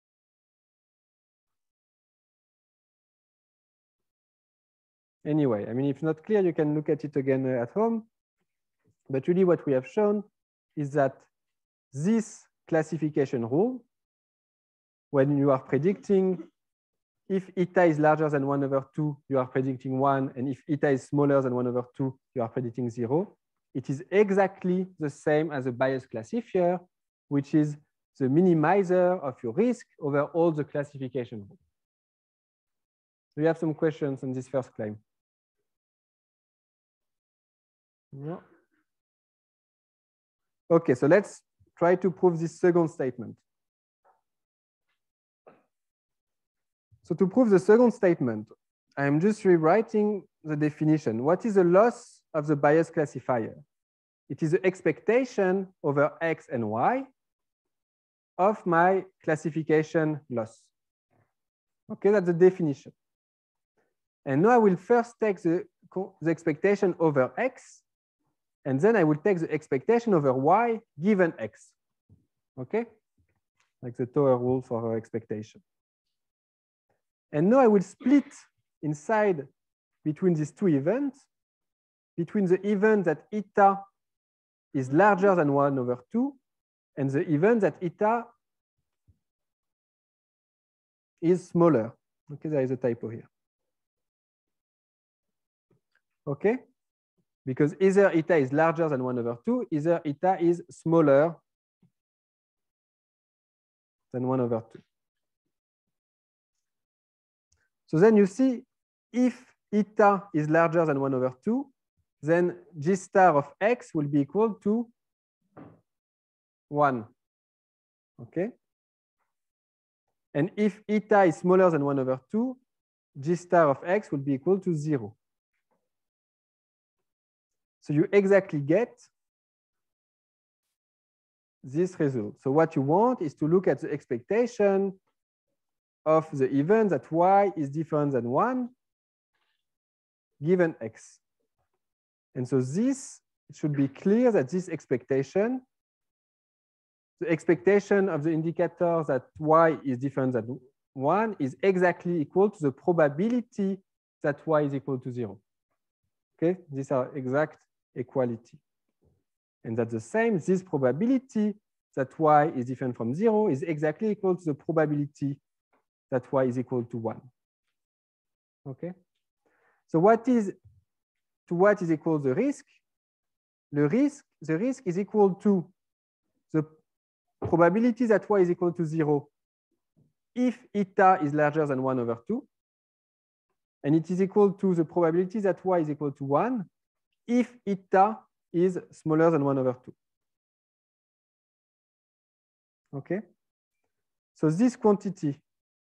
Anyway, I mean, if not clear, you can look at it again at home. But really what we have shown is that this classification rule, when you are predicting if eta is larger than one over two, you are predicting one, and if eta is smaller than one over two, you are predicting zero. It is exactly the same as a Bayes classifier, which is the minimizer of your risk over all the classification rules. Do you have some questions on this first claim? No. Okay, so let's try to prove this second statement. So to prove the second statement, I am just rewriting the definition. What is the loss of the Bayes classifier? It is the expectation over x and y of my classification loss. Okay, that's the definition. And now I will first take the, the expectation over x, and then I will take the expectation over y given x. Okay, like the Tower rule for our expectation. And now I will split inside between these two events, between the event that eta is larger than one over two and the event that eta is smaller. Okay, there is a typo here. Okay, because either eta is larger than one over two, either eta is smaller than one over two. So then you see, if eta is larger than one over two, then G star of x will be equal to one. Okay. And if eta is smaller than one over two, G star of x will be equal to zero. So you exactly get this result. So what you want is to look at the expectation of the event that y is different than one given x. And so this, it should be clear that this expectation, the expectation of the indicator that y is different than one is exactly equal to the probability that y is equal to zero. Okay, these are exact equality. And that's the same, this probability that y is different from zero is exactly equal to the probability that y is equal to one. Okay, so what is to what is equal the risk? The risk, the risk is equal to the probability that y is equal to zero if eta is larger than one over two, and it is equal to the probability that y is equal to one if eta is smaller than one over two. Okay, so this quantity,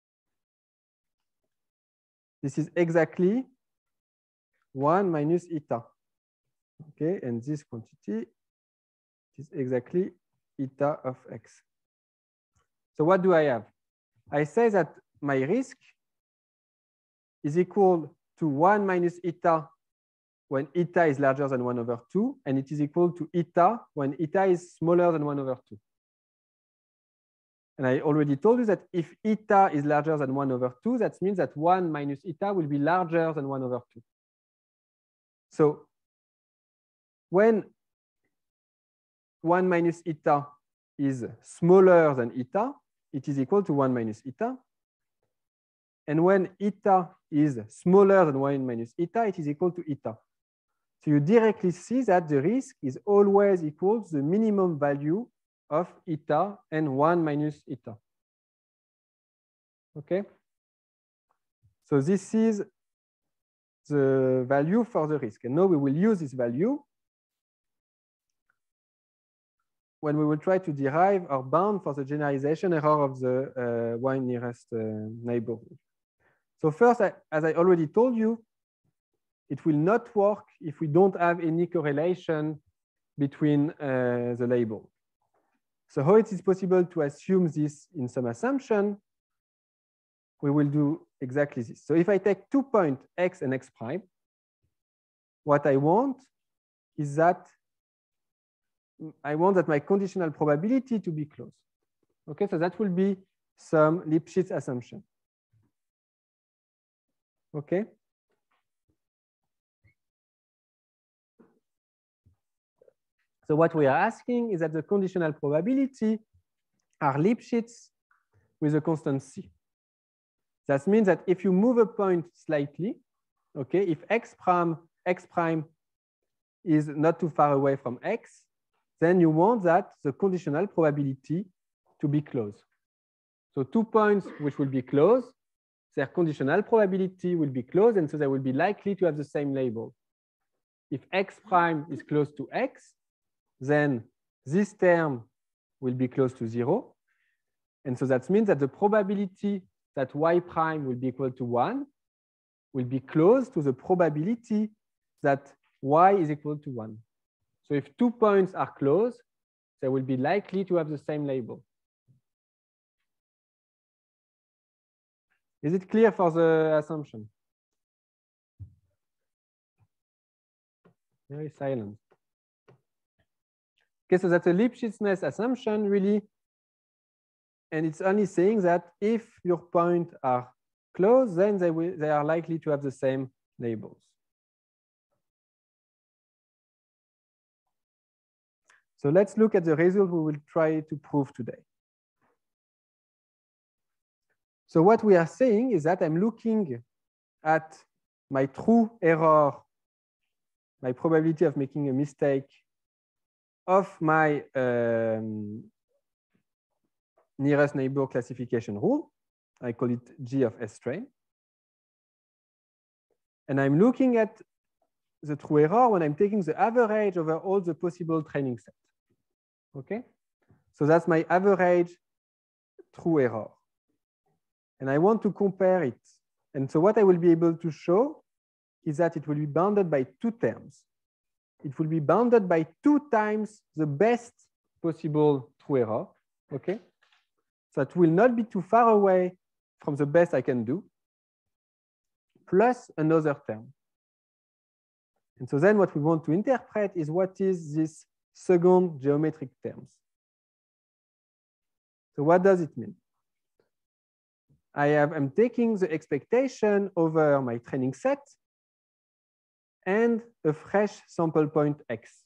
this is exactly one minus eta. Okay, and this quantity is exactly eta of x. So what do I have? I say that my risk is equal to one minus eta when eta is larger than one over two, and it is equal to eta when eta is smaller than one over two. And I already told you that if eta is larger than one over two, that means that one minus eta will be larger than one over two. So when one minus eta is smaller than eta, it is equal to one minus eta. And when eta is smaller than one minus eta, it is equal to eta. So you directly see that the risk is always equal to the minimum value of eta and one minus eta. Okay? So this is the value for the risk. And now we will use this value when we will try to derive our bound for the generalization error of the uh, y nearest uh, neighborhood. So first, I, as I already told you, it will not work if we don't have any correlation between uh, the label. So how it is possible to assume this in some assumption? We will do exactly this. So if I take two points, x and x prime, what I want is that I want that my conditional probability to be close. Okay, so that will be some Lipschitz assumption. Okay. So what we are asking is that the conditional probability are Lipschitz with a constant c. That means that if you move a point slightly, okay, if x prime, x prime is not too far away from x, then you want that the conditional probability to be close. So two points which will be close, their conditional probability will be close, and so they will be likely to have the same label. If x prime is close to x, then this term will be close to zero. And so that means that the probability that y prime will be equal to one will be close to the probability that y is equal to one. So if two points are close, they will be likely to have the same label. Is it clear for the assumption? Very silent. Okay, so that's a Lipschitzness assumption, really. And it's only saying that if your points are close, then they, will, they are likely to have the same labels. So let's look at the result we will try to prove today. So what we are saying is that I'm looking at my true error, my probability of making a mistake of my um, nearest neighbor classification rule. I call it G of S train. And I'm looking at the true error when I'm taking the average over all the possible training sets. Okay? So that's my average true error. And I want to compare it. And so what I will be able to show is that it will be bounded by two terms. It will be bounded by two times the best possible true error. Okay? So it will not be too far away from the best I can do, plus another term. And so then what we want to interpret is what is this second geometric terms. So what does it mean? I have, I'm taking the expectation over my training set and a fresh sample point x.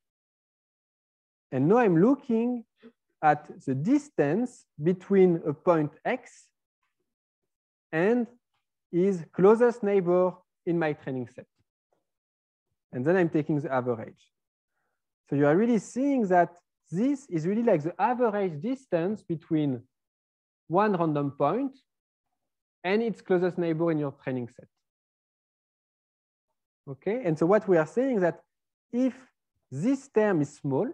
And now I'm looking at the distance between a point x and its closest neighbor in my training set. And then I'm taking the average. So you are really seeing that this is really like the average distance between one random point and its closest neighbor in your training set. Okay, and so what we are saying is that if this term is small,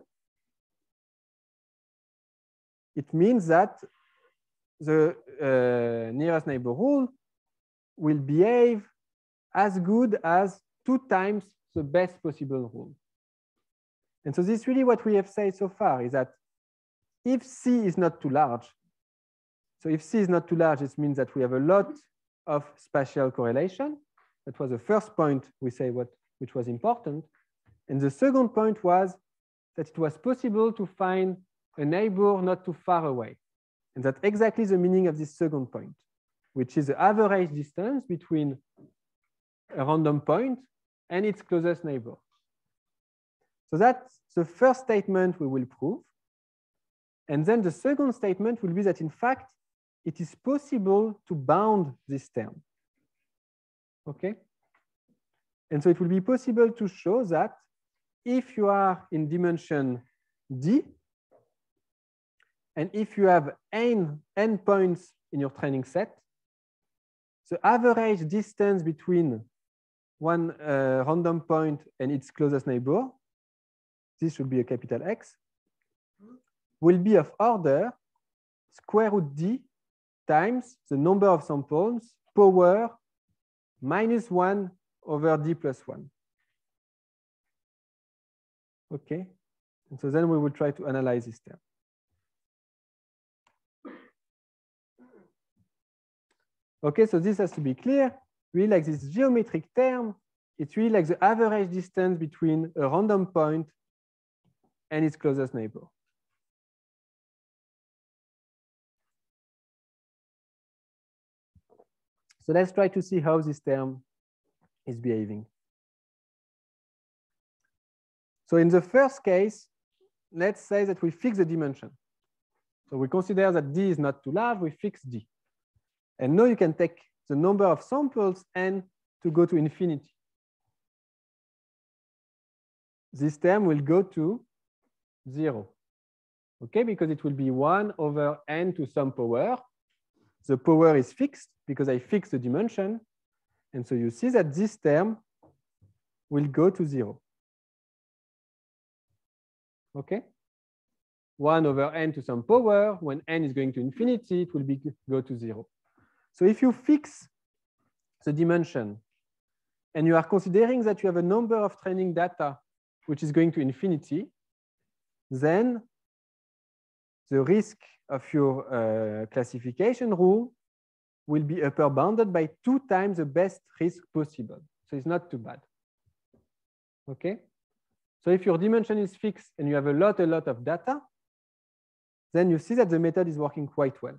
it means that the uh, nearest neighbor rule will behave as good as two times the best possible rule. And so this is really what we have said so far, is that if C is not too large, so if C is not too large, it means that we have a lot of spatial correlation. That was the first point we say what, which was important. And the second point was that it was possible to find a neighbor not too far away. And that's exactly the meaning of this second point, which is the average distance between a random point and its closest neighbor. So that's the first statement we will prove. And then the second statement will be that, in fact, it is possible to bound this term. Okay? And so it will be possible to show that if you are in dimension D, and if you have n, n points in your training set, the average distance between one uh, random point and its closest neighbor, this should be a capital X, will be of order square root D times the number of samples power minus one over D plus one. Okay, and so then we will try to analyze this term. Okay, so this has to be clear. Really like this geometric term, it's really like the average distance between a random point and its closest neighbor. So let's try to see how this term is behaving. So in the first case, let's say that we fix the dimension. So we consider that D is not too large, we fix D. And now you can take the number of samples n to go to infinity. This term will go to zero. Okay, because it will be one over n to some power. The power is fixed because I fixed the dimension. And so you see that this term will go to zero. Okay? one over n to some power, when n is going to infinity, it will be go to zero. So if you fix the dimension and you are considering that you have a number of training data which is going to infinity, then the risk of your uh, classification rule will be upper bounded by two times the best risk possible. So it's not too bad. Okay? So if your dimension is fixed and you have a lot, a lot of data, then you see that the method is working quite well.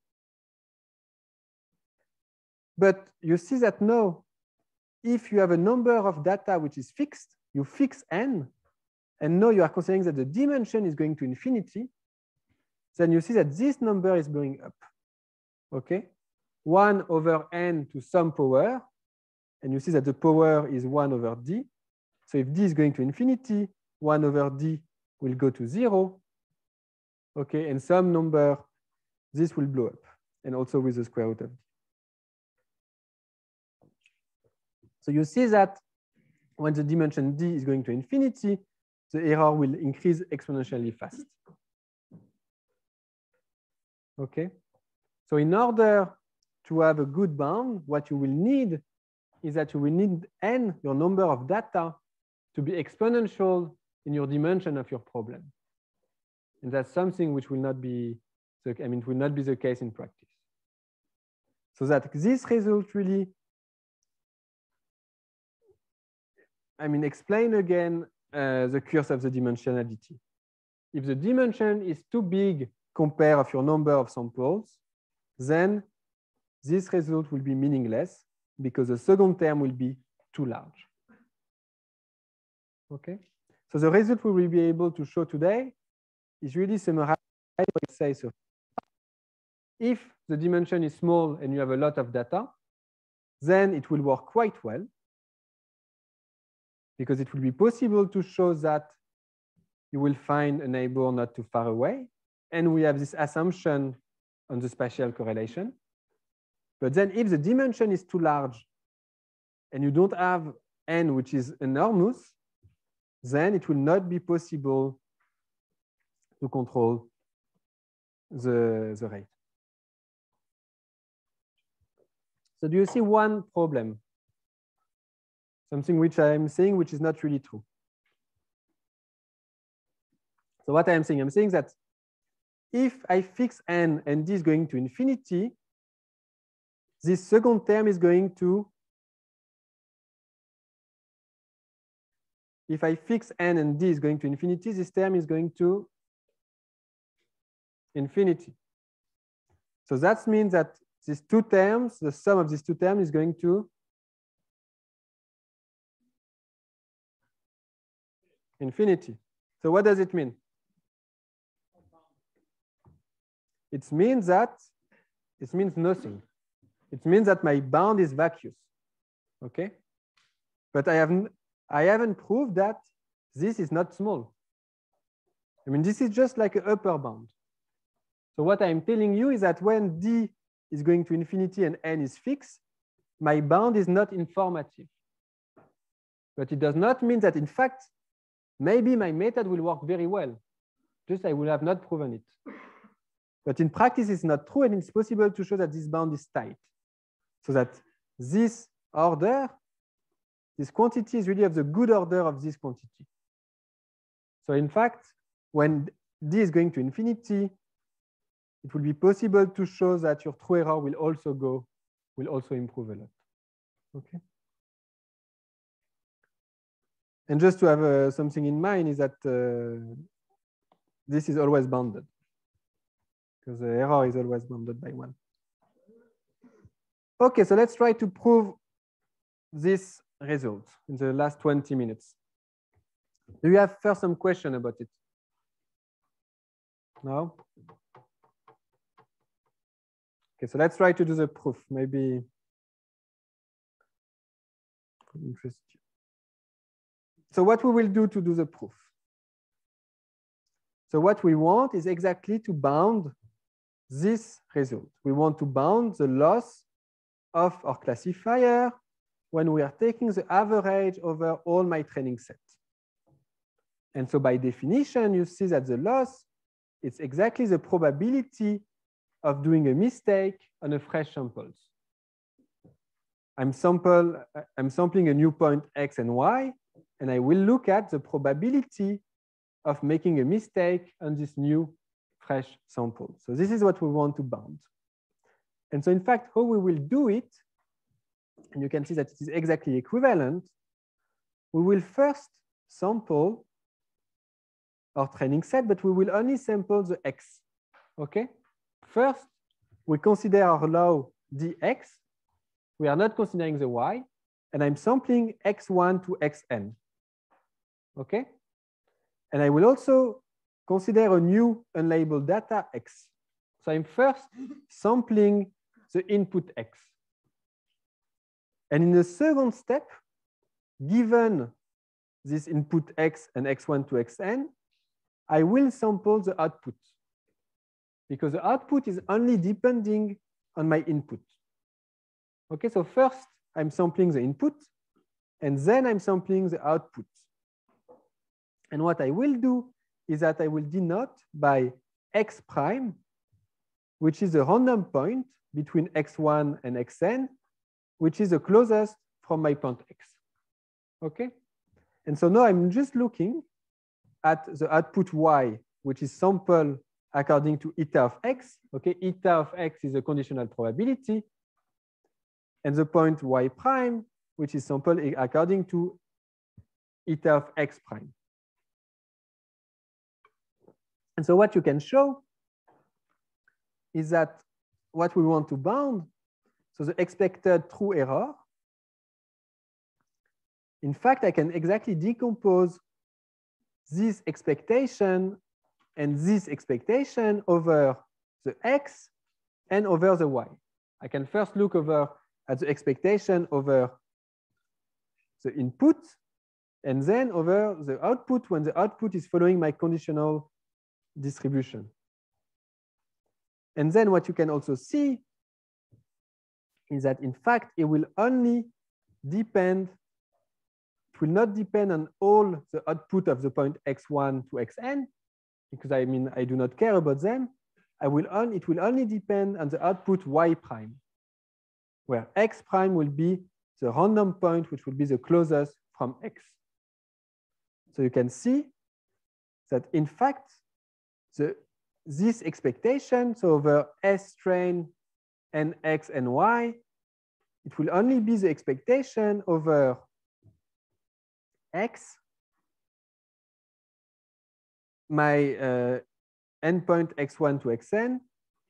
But you see that now, if you have a number of data which is fixed, you fix n, and now you are considering that the dimension is going to infinity, then you see that this number is going up. Okay? one over n to some power, and you see that the power is one over d. So if d is going to infinity, one over d will go to zero. Okay, and some number, this will blow up, and also with the square root of d. So you see that when the dimension d is going to infinity, the error will increase exponentially fast. Okay, so in order to have a good bound, what you will need is that you will need n, your number of data, to be exponential in your dimension of your problem. And that's something which will not be, I mean, it will not be the case in practice. So that this result really, I mean, explain again uh, the curse of the dimensionality. If the dimension is too big compared of your number of samples, then this result will be meaningless because the second term will be too large. Okay, so the result we will be able to show today is really summarized what it says. So if the dimension is small and you have a lot of data, then it will work quite well because it will be possible to show that you will find a neighbor not too far away. And we have this assumption on the spatial correlation. But then if the dimension is too large and you don't have n, which is enormous, then it will not be possible to control the, the rate. So do you see one problem? Something which I'm saying which is not really true. So what I'm saying, I'm saying that if I fix n and d is going to infinity, this second term is going to, if I fix n and d is going to infinity, this term is going to infinity. So that means that these two terms, the sum of these two terms is going to infinity. So what does it mean? it means that it means nothing. It means that my bound is vacuous. Okay? But I haven't I haven't proved that this is not small. I mean, this is just like an upper bound. So what I'm telling you is that when D is going to infinity and N is fixed, my bound is not informative. But it does not mean that, in fact, maybe my method will work very well. Just I will have not proven it. But in practice, it's not true, and it's possible to show that this bound is tight. So that this order, this quantity is really of the good order of this quantity. So in fact, when D is going to infinity, it will be possible to show that your true error will also go, will also improve a lot. Okay. And just to have uh, something in mind is that uh, this is always bounded, because the error is always bounded by one. Okay, so let's try to prove this result in the last twenty minutes. Do you have first some question about it? No? Okay, so let's try to do the proof. Maybe interest you. So what we will do to do the proof? So what we want is exactly to bound this result. We want to bound the loss of our classifier when we are taking the average over all my training sets. And so by definition, you see that the loss is exactly the probability of doing a mistake on a fresh samples. I'm, sample, I'm sampling a new point X and Y, and I will look at the probability of making a mistake on this new fresh sample. So this is what we want to bound. And so in fact, how we will do it, and you can see that it is exactly equivalent, we will first sample our training set, but we will only sample the X, okay? First, we consider our law dx. We are not considering the Y, and I'm sampling X one to X N, okay? And I will also consider a new unlabeled data X. So I'm first sampling the input X. And in the second step, given this input X and X one to X N, I will sample the output, because the output is only depending on my input. Okay, so first I'm sampling the input, and then I'm sampling the output. And what I will do is that I will denote by X prime, which is a random point between X one and X N, which is the closest from my point X. Okay, and so now I'm just looking at the output Y, which is sampled according to eta of X. Okay, eta of X is a conditional probability, and the point Y prime, which is sampled according to eta of X prime. And so what you can show is that what we want to bound, so the expected true error, in fact, I can exactly decompose this expectation and this expectation over the X and over the Y. I can first look over at the expectation over the input, and then over the output when the output is following my conditional distribution. And then what you can also see is that, in fact, it will only depend, it will not depend on all the output of the point X one to X N, because I mean, I do not care about them. I will on, it will only depend on the output Y prime, where X prime will be the random point, which will be the closest from X. So you can see that, in fact, the, this expectation, so over S train and X and Y, it will only be the expectation over X, my uh, endpoint X one to X N,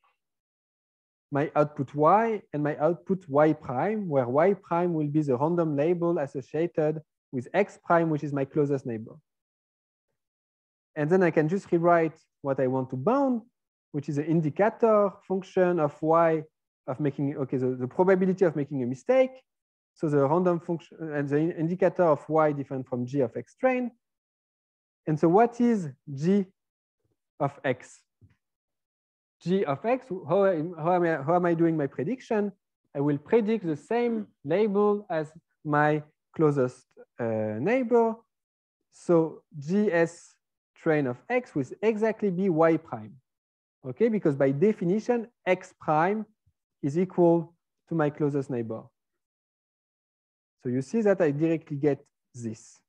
my output Y, and my output Y prime, where Y prime will be the random label associated with X prime, which is my closest neighbor. And then I can just rewrite what I want to bound. which is an indicator function of y of making, okay, the, the probability of making a mistake. So the random function and the indicator of y different from g of x train. And so what is g of x? G of x, how, how, am I, how am I doing my prediction? I will predict the same label as my closest uh, neighbor. So gs train of x will exactly be y prime. Okay, because by definition, x prime is equal to my closest neighbor. So you see that I directly get this.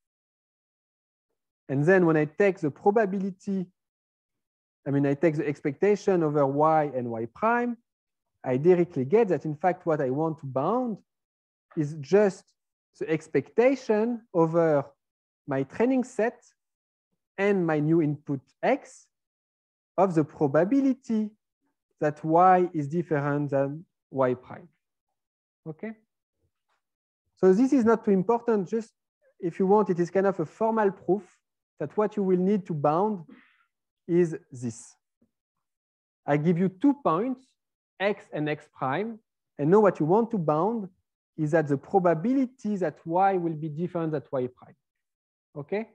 And then when I take the probability, I mean, I take the expectation over y and y prime, I directly get that, in fact, what I want to bound is just the expectation over my training set and my new input x of the probability that y is different than y prime. Okay? So this is not too important. Just if you want, it is kind of a formal proof that what you will need to bound is this. I give you two points, x and x prime, and now what you want to bound is that the probability that y will be different than y prime. Okay?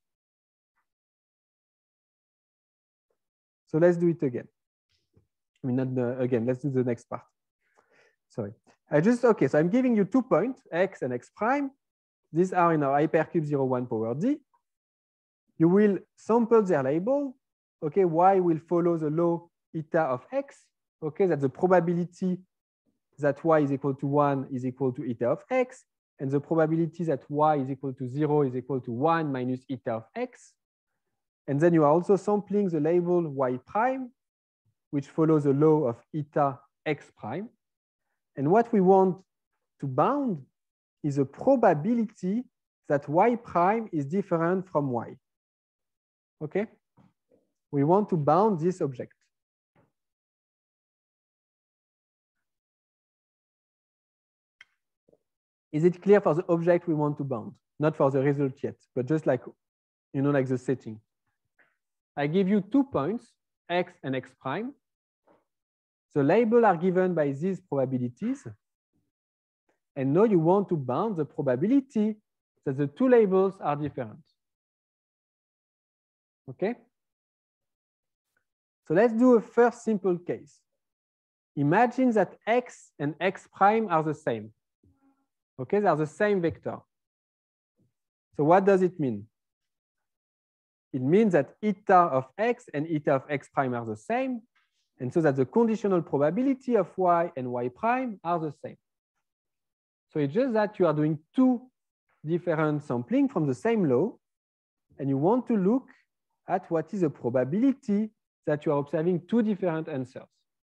So let's do it again. I mean, not the, again, let's do the next part. Sorry. I just, okay, so I'm giving you two points, x and x prime. These are in our hypercube zero one power d. You will sample their label. Okay, y will follow the law eta of x. Okay, that's the probability that y is equal to one is equal to eta of x. And the probability that y is equal to zero is equal to one minus eta of x. And then you are also sampling the label y prime, which follows the law of eta x prime. And what we want to bound is a probability that y prime is different from y. Okay? We want to bound this object. Is it clear for the object we want to bound? Not for the result yet, but just like, you know, like the setting. I give you two points, x and x prime. The labels are given by these probabilities. And now you want to bound the probability that the two labels are different. Okay? So let's do a first simple case. Imagine that x and x prime are the same. Okay, they are the same vector. So what does it mean? It means that eta of x and eta of x prime are the same. And so that the conditional probability of y and y prime are the same. So it's just that you are doing two different sampling from the same law, and you want to look at what is the probability that you are observing two different answers.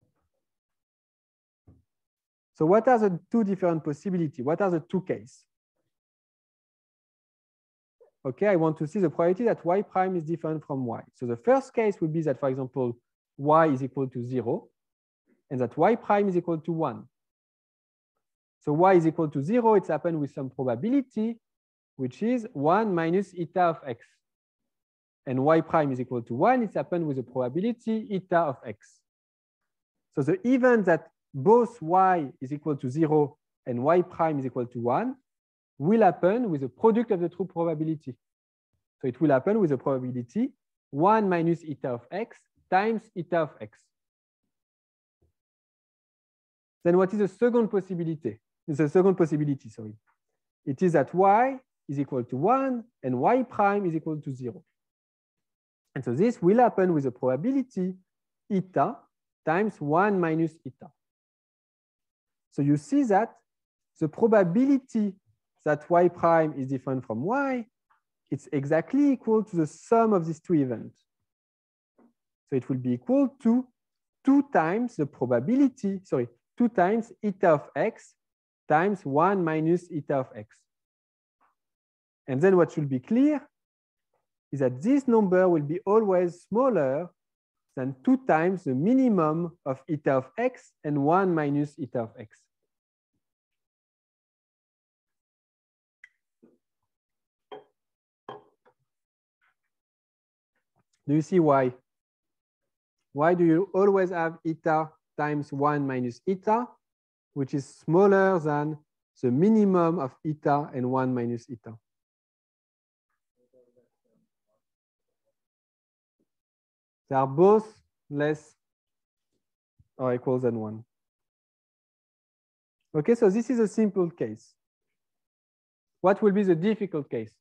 So what are the two different possibilities? What are the two cases? Okay, I want to see the probability that y prime is different from y. So the first case would be that, for example, y is equal to zero, and that y prime is equal to one. So y is equal to zero, it's happened with some probability, which is one minus eta of x. And y prime is equal to one, it's happened with a probability eta of x. So the event that both y is equal to zero and y prime is equal to one will happen with the product of the two probability. So it will happen with the probability one minus eta of x times eta of x. Then what is the second possibility? The second possibility, sorry. It is that y is equal to one and y prime is equal to zero. And so this will happen with the probability eta times one minus eta. So you see that the probability that y prime is different from y, it's exactly equal to the sum of these two events. So it will be equal to two times the probability, sorry, two times eta of x times one minus eta of x. And then what should be clear is that this number will be always smaller than two times the minimum of eta of x and one minus eta of x. Do you see why? Why do you always have eta times one minus eta, which is smaller than the minimum of eta and one minus eta? They are both less or equal than one. Okay, so this is a simple case. What will be the difficult case?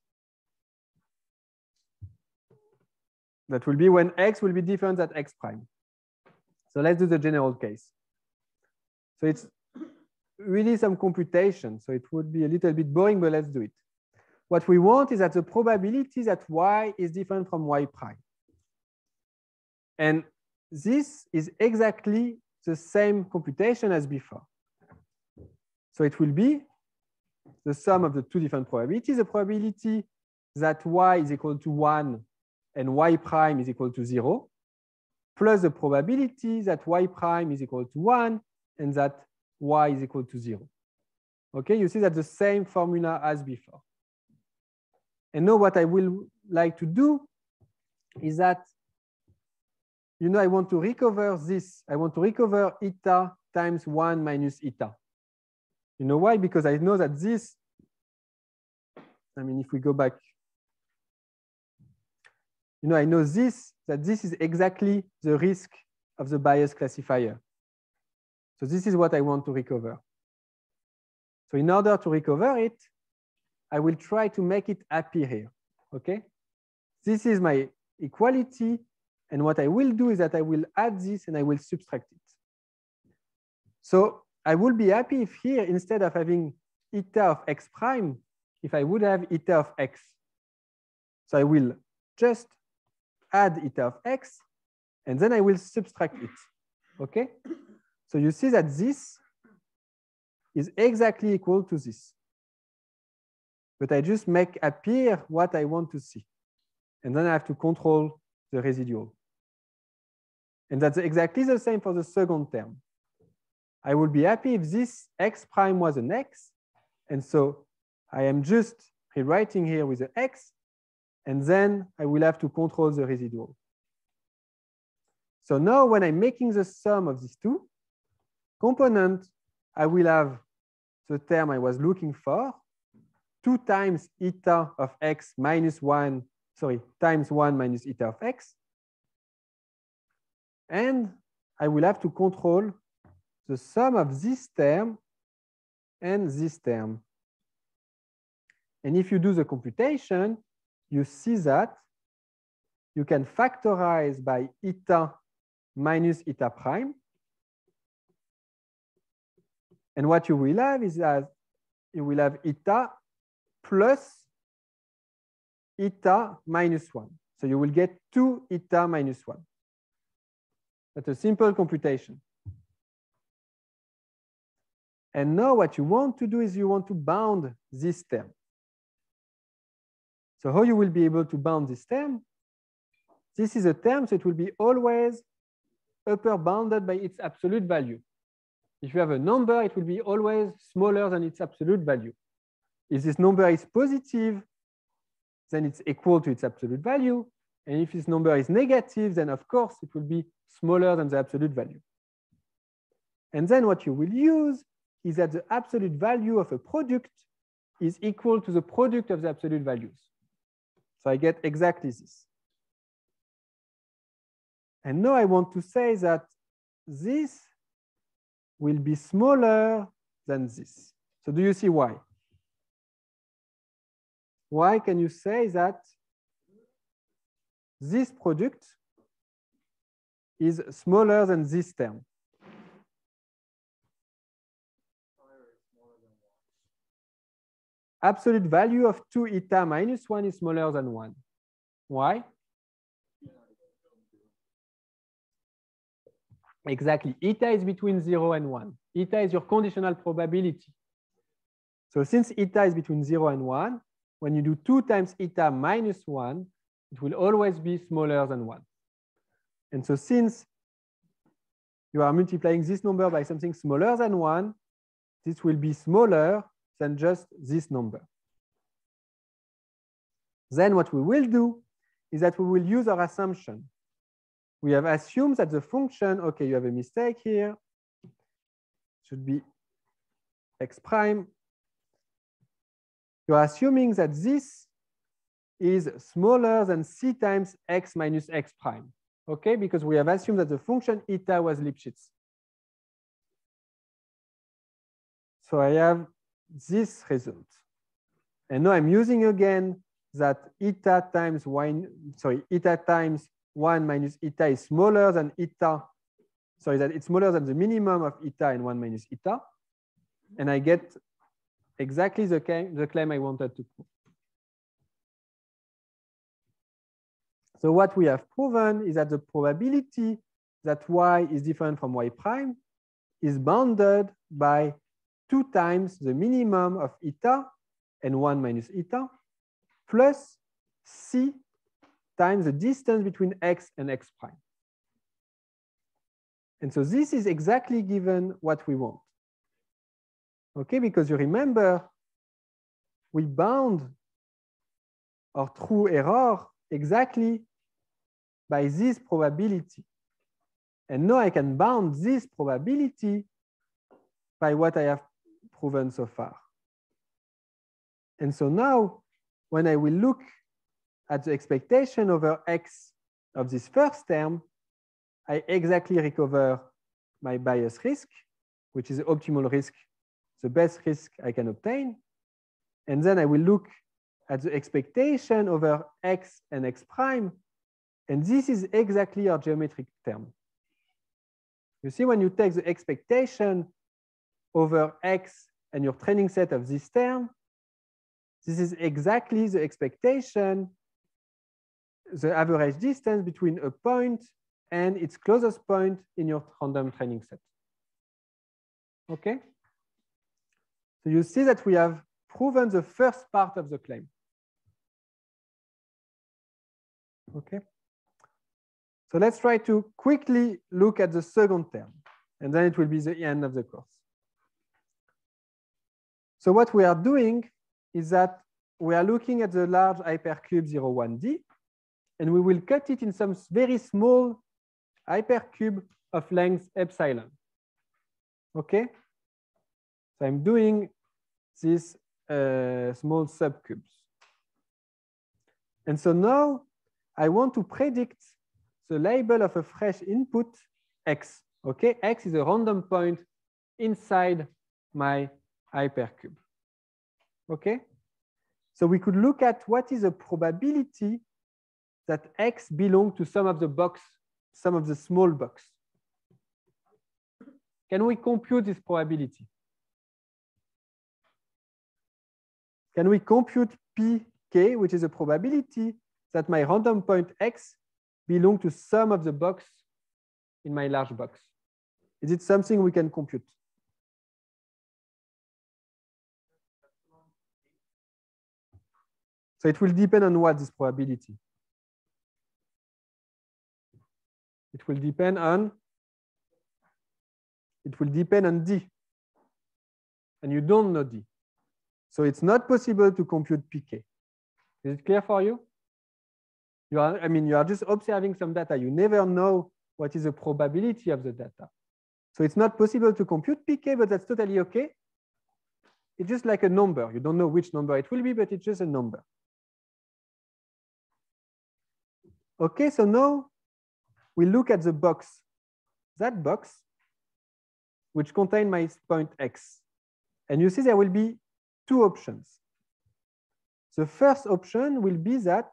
That will be when x will be different than x prime. So let's do the general case. So it's really some computation. So it would be a little bit boring, but let's do it. What we want is that the probability that y is different from y prime. And this is exactly the same computation as before. So it will be the sum of the two different probabilities, the probability that y is equal to one and y prime is equal to zero, plus the probability that y prime is equal to one and that y is equal to zero. Okay, you see that's the same formula as before. And now what I will like to do is that, you know, I want to recover this. I want to recover eta times one minus eta. You know why? Because I know that this, I mean, if we go back, you know, I know this, that this is exactly the risk of the Bayes classifier. So this is what I want to recover. So in order to recover it, I will try to make it appear here, okay? This is my equality, and what I will do is that I will add this and I will subtract it. So I will be happy if here, instead of having eta of x prime, if I would have eta of x. So I will just add eta of x, and then I will subtract it, okay? So you see that this is exactly equal to this. But I just make appear what I want to see. And then I have to control the residual. And that's exactly the same for the second term. I would be happy if this x prime was an x. And so I am just rewriting here with the x. And then I will have to control the residual. So now when I'm making the sum of these two components, I will have the term I was looking for, two times eta of x minus one, sorry, times one minus eta of x. And I will have to control the sum of this term and this term. And if you do the computation, you see that you can factorize by eta minus eta prime. And what you will have is that you will have eta plus eta minus one. So you will get two eta minus one. That's a simple computation. And now what you want to do is you want to bound this term. So how you will be able to bound this term? This is a term, so it will be always upper bounded by its absolute value. If you have a number, it will be always smaller than its absolute value. If this number is positive, then it's equal to its absolute value. And if this number is negative, then of course it will be smaller than the absolute value. And then what you will use is that the absolute value of a product is equal to the product of the absolute values. So I get exactly this. And now I want to say that this will be smaller than this. So do you see why? Why can you say that this product is smaller than this term? Absolute value of two eta minus one is smaller than one. Why? Exactly. Eta is between zero and one. Eta is your conditional probability. So since eta is between zero and one, when you do two times eta minus one, it will always be smaller than one. And so since you are multiplying this number by something smaller than one, this will be smaller than just this number. Then what we will do is that we will use our assumption. we have assumed that the function, okay, you have a mistake here, should be x prime. You're assuming that this is smaller than c times x minus x prime, okay? Because we have assumed that the function eta was Lipschitz. So I have this result. And now I'm using again that eta times one, sorry, eta times one minus eta is smaller than eta, sorry, that it's smaller than the minimum of eta and one minus eta. And I get exactly the claim, the claim I wanted to prove. So what we have proven is that the probability that y is different from y prime is bounded by two times the minimum of eta and one minus eta plus c times the distance between x and x prime. And so this is exactly given what we want. Okay, because you remember, we bound our true error exactly by this probability. And now I can bound this probability by what I have proven so far. And so now, when I will look at the expectation over x of this first term, I exactly recover my bias risk, which is the optimal risk, the best risk I can obtain. And then I will look at the expectation over x and x prime. And this is exactly our geometric term. You see, when you take the expectation over x and your training set of this term, this is exactly the expectation, the average distance between a point and its closest point in your random training set. Okay? So you see that we have proven the first part of the claim. Okay? So let's try to quickly look at the second term, and then it will be the end of the course. So what we are doing is that we are looking at the large hypercube zero one D, and we will cut it in some very small hypercube of length epsilon. Okay? So I'm doing these uh, small subcubes. And so now I want to predict the label of a fresh input x. Okay, x is a random point inside my hypercube. Okay, so we could look at what is the probability that x belongs to some of the box, some of the small box. Can we compute this probability? Can we compute pk, which is a probability that my random point x belong to some of the box in my large box? Is it something we can compute? So it will depend on what this probability? It will depend on, it will depend on D. And you don't know D. So it's not possible to compute pk. Is it clear for you? You are, I mean, you are just observing some data. You never know what is the probability of the data. So it's not possible to compute pk, but that's totally okay. It's just like a number. You don't know which number it will be, but it's just a number. Okay, so now we look at the box. That box, which contains my point x. And you see there will be two options. The first option will be that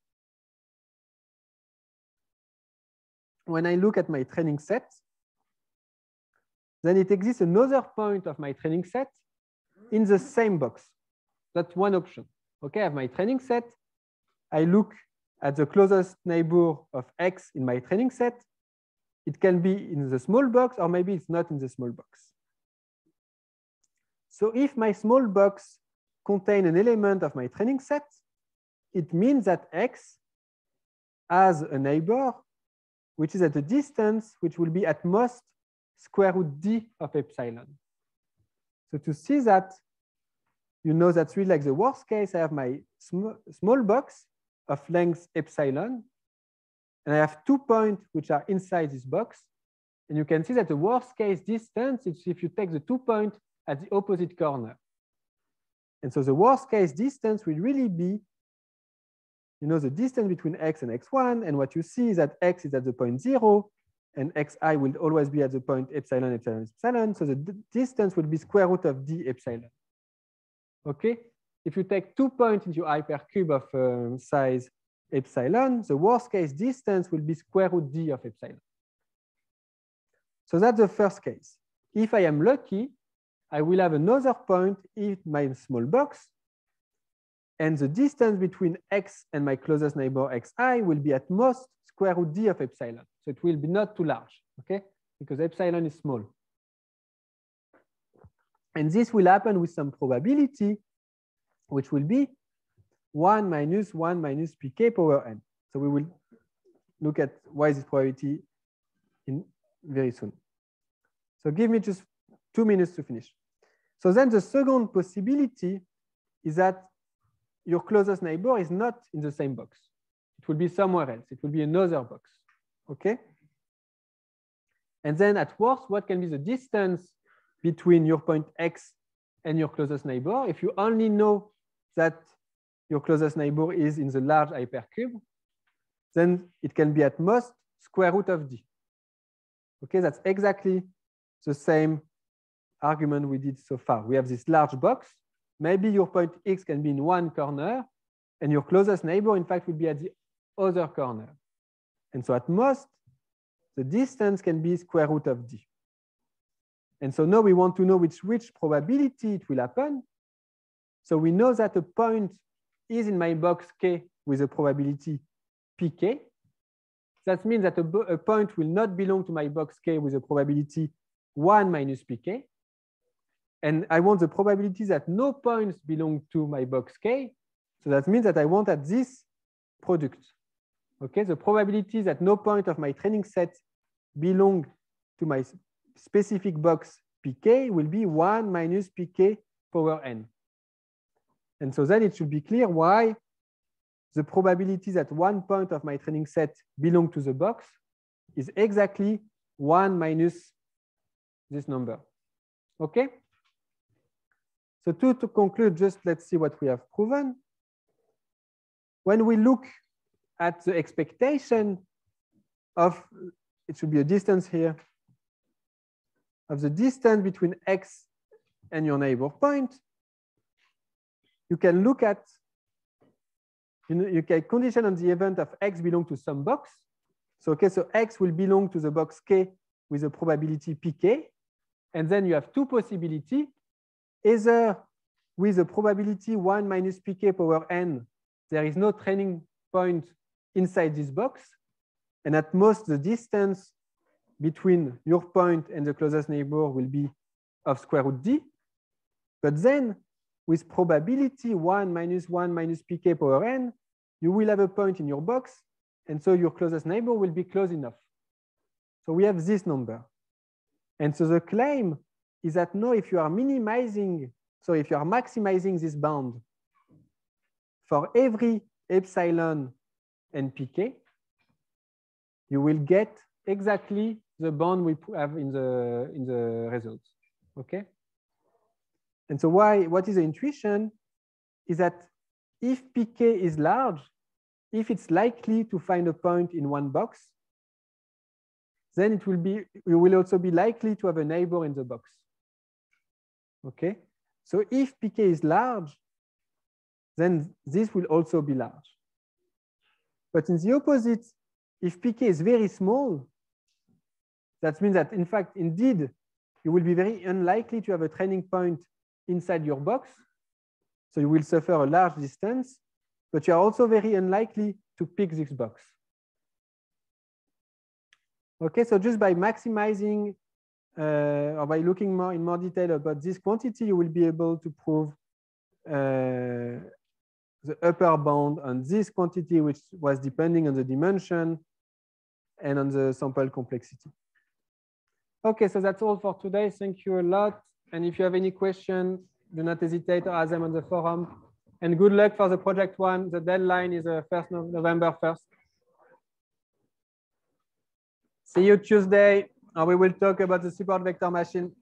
when I look at my training set, then it exists another point of my training set in the same box. That's one option. Okay, I have my training set. I look at the closest neighbor of x in my training set. It can be in the small box, or maybe it's not in the small box. So if my small box contains an element of my training set, it means that x has a neighbor which is at a distance which will be at most square root d of epsilon. So to see that, you know that's really like the worst case. I have my sm small box of length epsilon, And I have two points which are inside this box. And you can see that the worst case distance is if you take the two points at the opposite corner. And so the worst case distance will really be, you know, the distance between x and x one. And what you see is that x is at the point zero, and xi will always be at the point epsilon, epsilon, epsilon. So the distance will be square root of d epsilon. Okay? If you take two points into hypercube of um, size epsilon, the worst case distance will be square root d of epsilon. So that's the first case. If I am lucky, I will have another point in my small box, and the distance between x and my closest neighbor xi will be at most square root d of epsilon. So it will be not too large, okay? Because epsilon is small. And this will happen with some probability, which will be one minus one minus pk power n. So we will look at why this probability in very soon. So give me just two minutes to finish. So then the second possibility is that your closest neighbor is not in the same box. It will be somewhere else. It will be another box, okay? And then at worst, what can be the distance between your point x and your closest neighbor? If you only know that your closest neighbor is in the large hypercube, then it can be at most square root of d. Okay, that's exactly the same argument we did so far. We have this large box. Maybe your point x can be in one corner, and your closest neighbor, in fact, will be at the other corner. And so at most, the distance can be square root of d. And so now we want to know which, which probability it will happen. So we know that a point is in my box K with a probability pk. That means that a, a point will not belong to my box K with a probability one minus pk. And I want the probability that no points belong to my box K. So that means that I want at this product. Okay, the probability that no point of my training set belong to my specific box pk will be one minus pk power n. And so then it should be clear why the probability that one point of my training set belong to the box is exactly one minus this number. Okay? So to, to conclude, just let's see what we have proven. When we look at the expectation of, it should be a distance here, of the distance between x and your neighbor point, you can look at, you know, you can condition on the event of x belong to some box. So, okay, so x will belong to the box K with a probability pk. And then you have two possibilities. Either with a probability one minus pk power n, there is no training point inside this box. And at most, the distance between your point and the closest neighbor will be of square root d. But then with probability one minus one minus pk power n, you will have a point in your box. And so your closest neighbor will be close enough. So we have this number. And so the claim is that now if you are minimizing, so if you are maximizing this bound for every epsilon and pk, you will get exactly the bound we have in the, in the results, okay? And so why, what is the intuition is that if pk is large, if it's likely to find a point in one box, then it will be, you will also be likely to have a neighbor in the box. Okay, so if pk is large, then this will also be large. But in the opposite, if pk is very small, that means that in fact, indeed, you will be very unlikely to have a training point inside your box. So you will suffer a large distance, but you are also very unlikely to pick this box. Okay, so just by maximizing uh, or by looking more in more detail about this quantity, you will be able to prove uh, the upper bound on this quantity, which was depending on the dimension and on the sample complexity. Okay, so that's all for today. Thank you a lot. And if you have any questions, do not hesitate to ask them on the forum. And good luck for the project one. The deadline is uh, first November first. See you Tuesday, and we will talk about the support vector machine.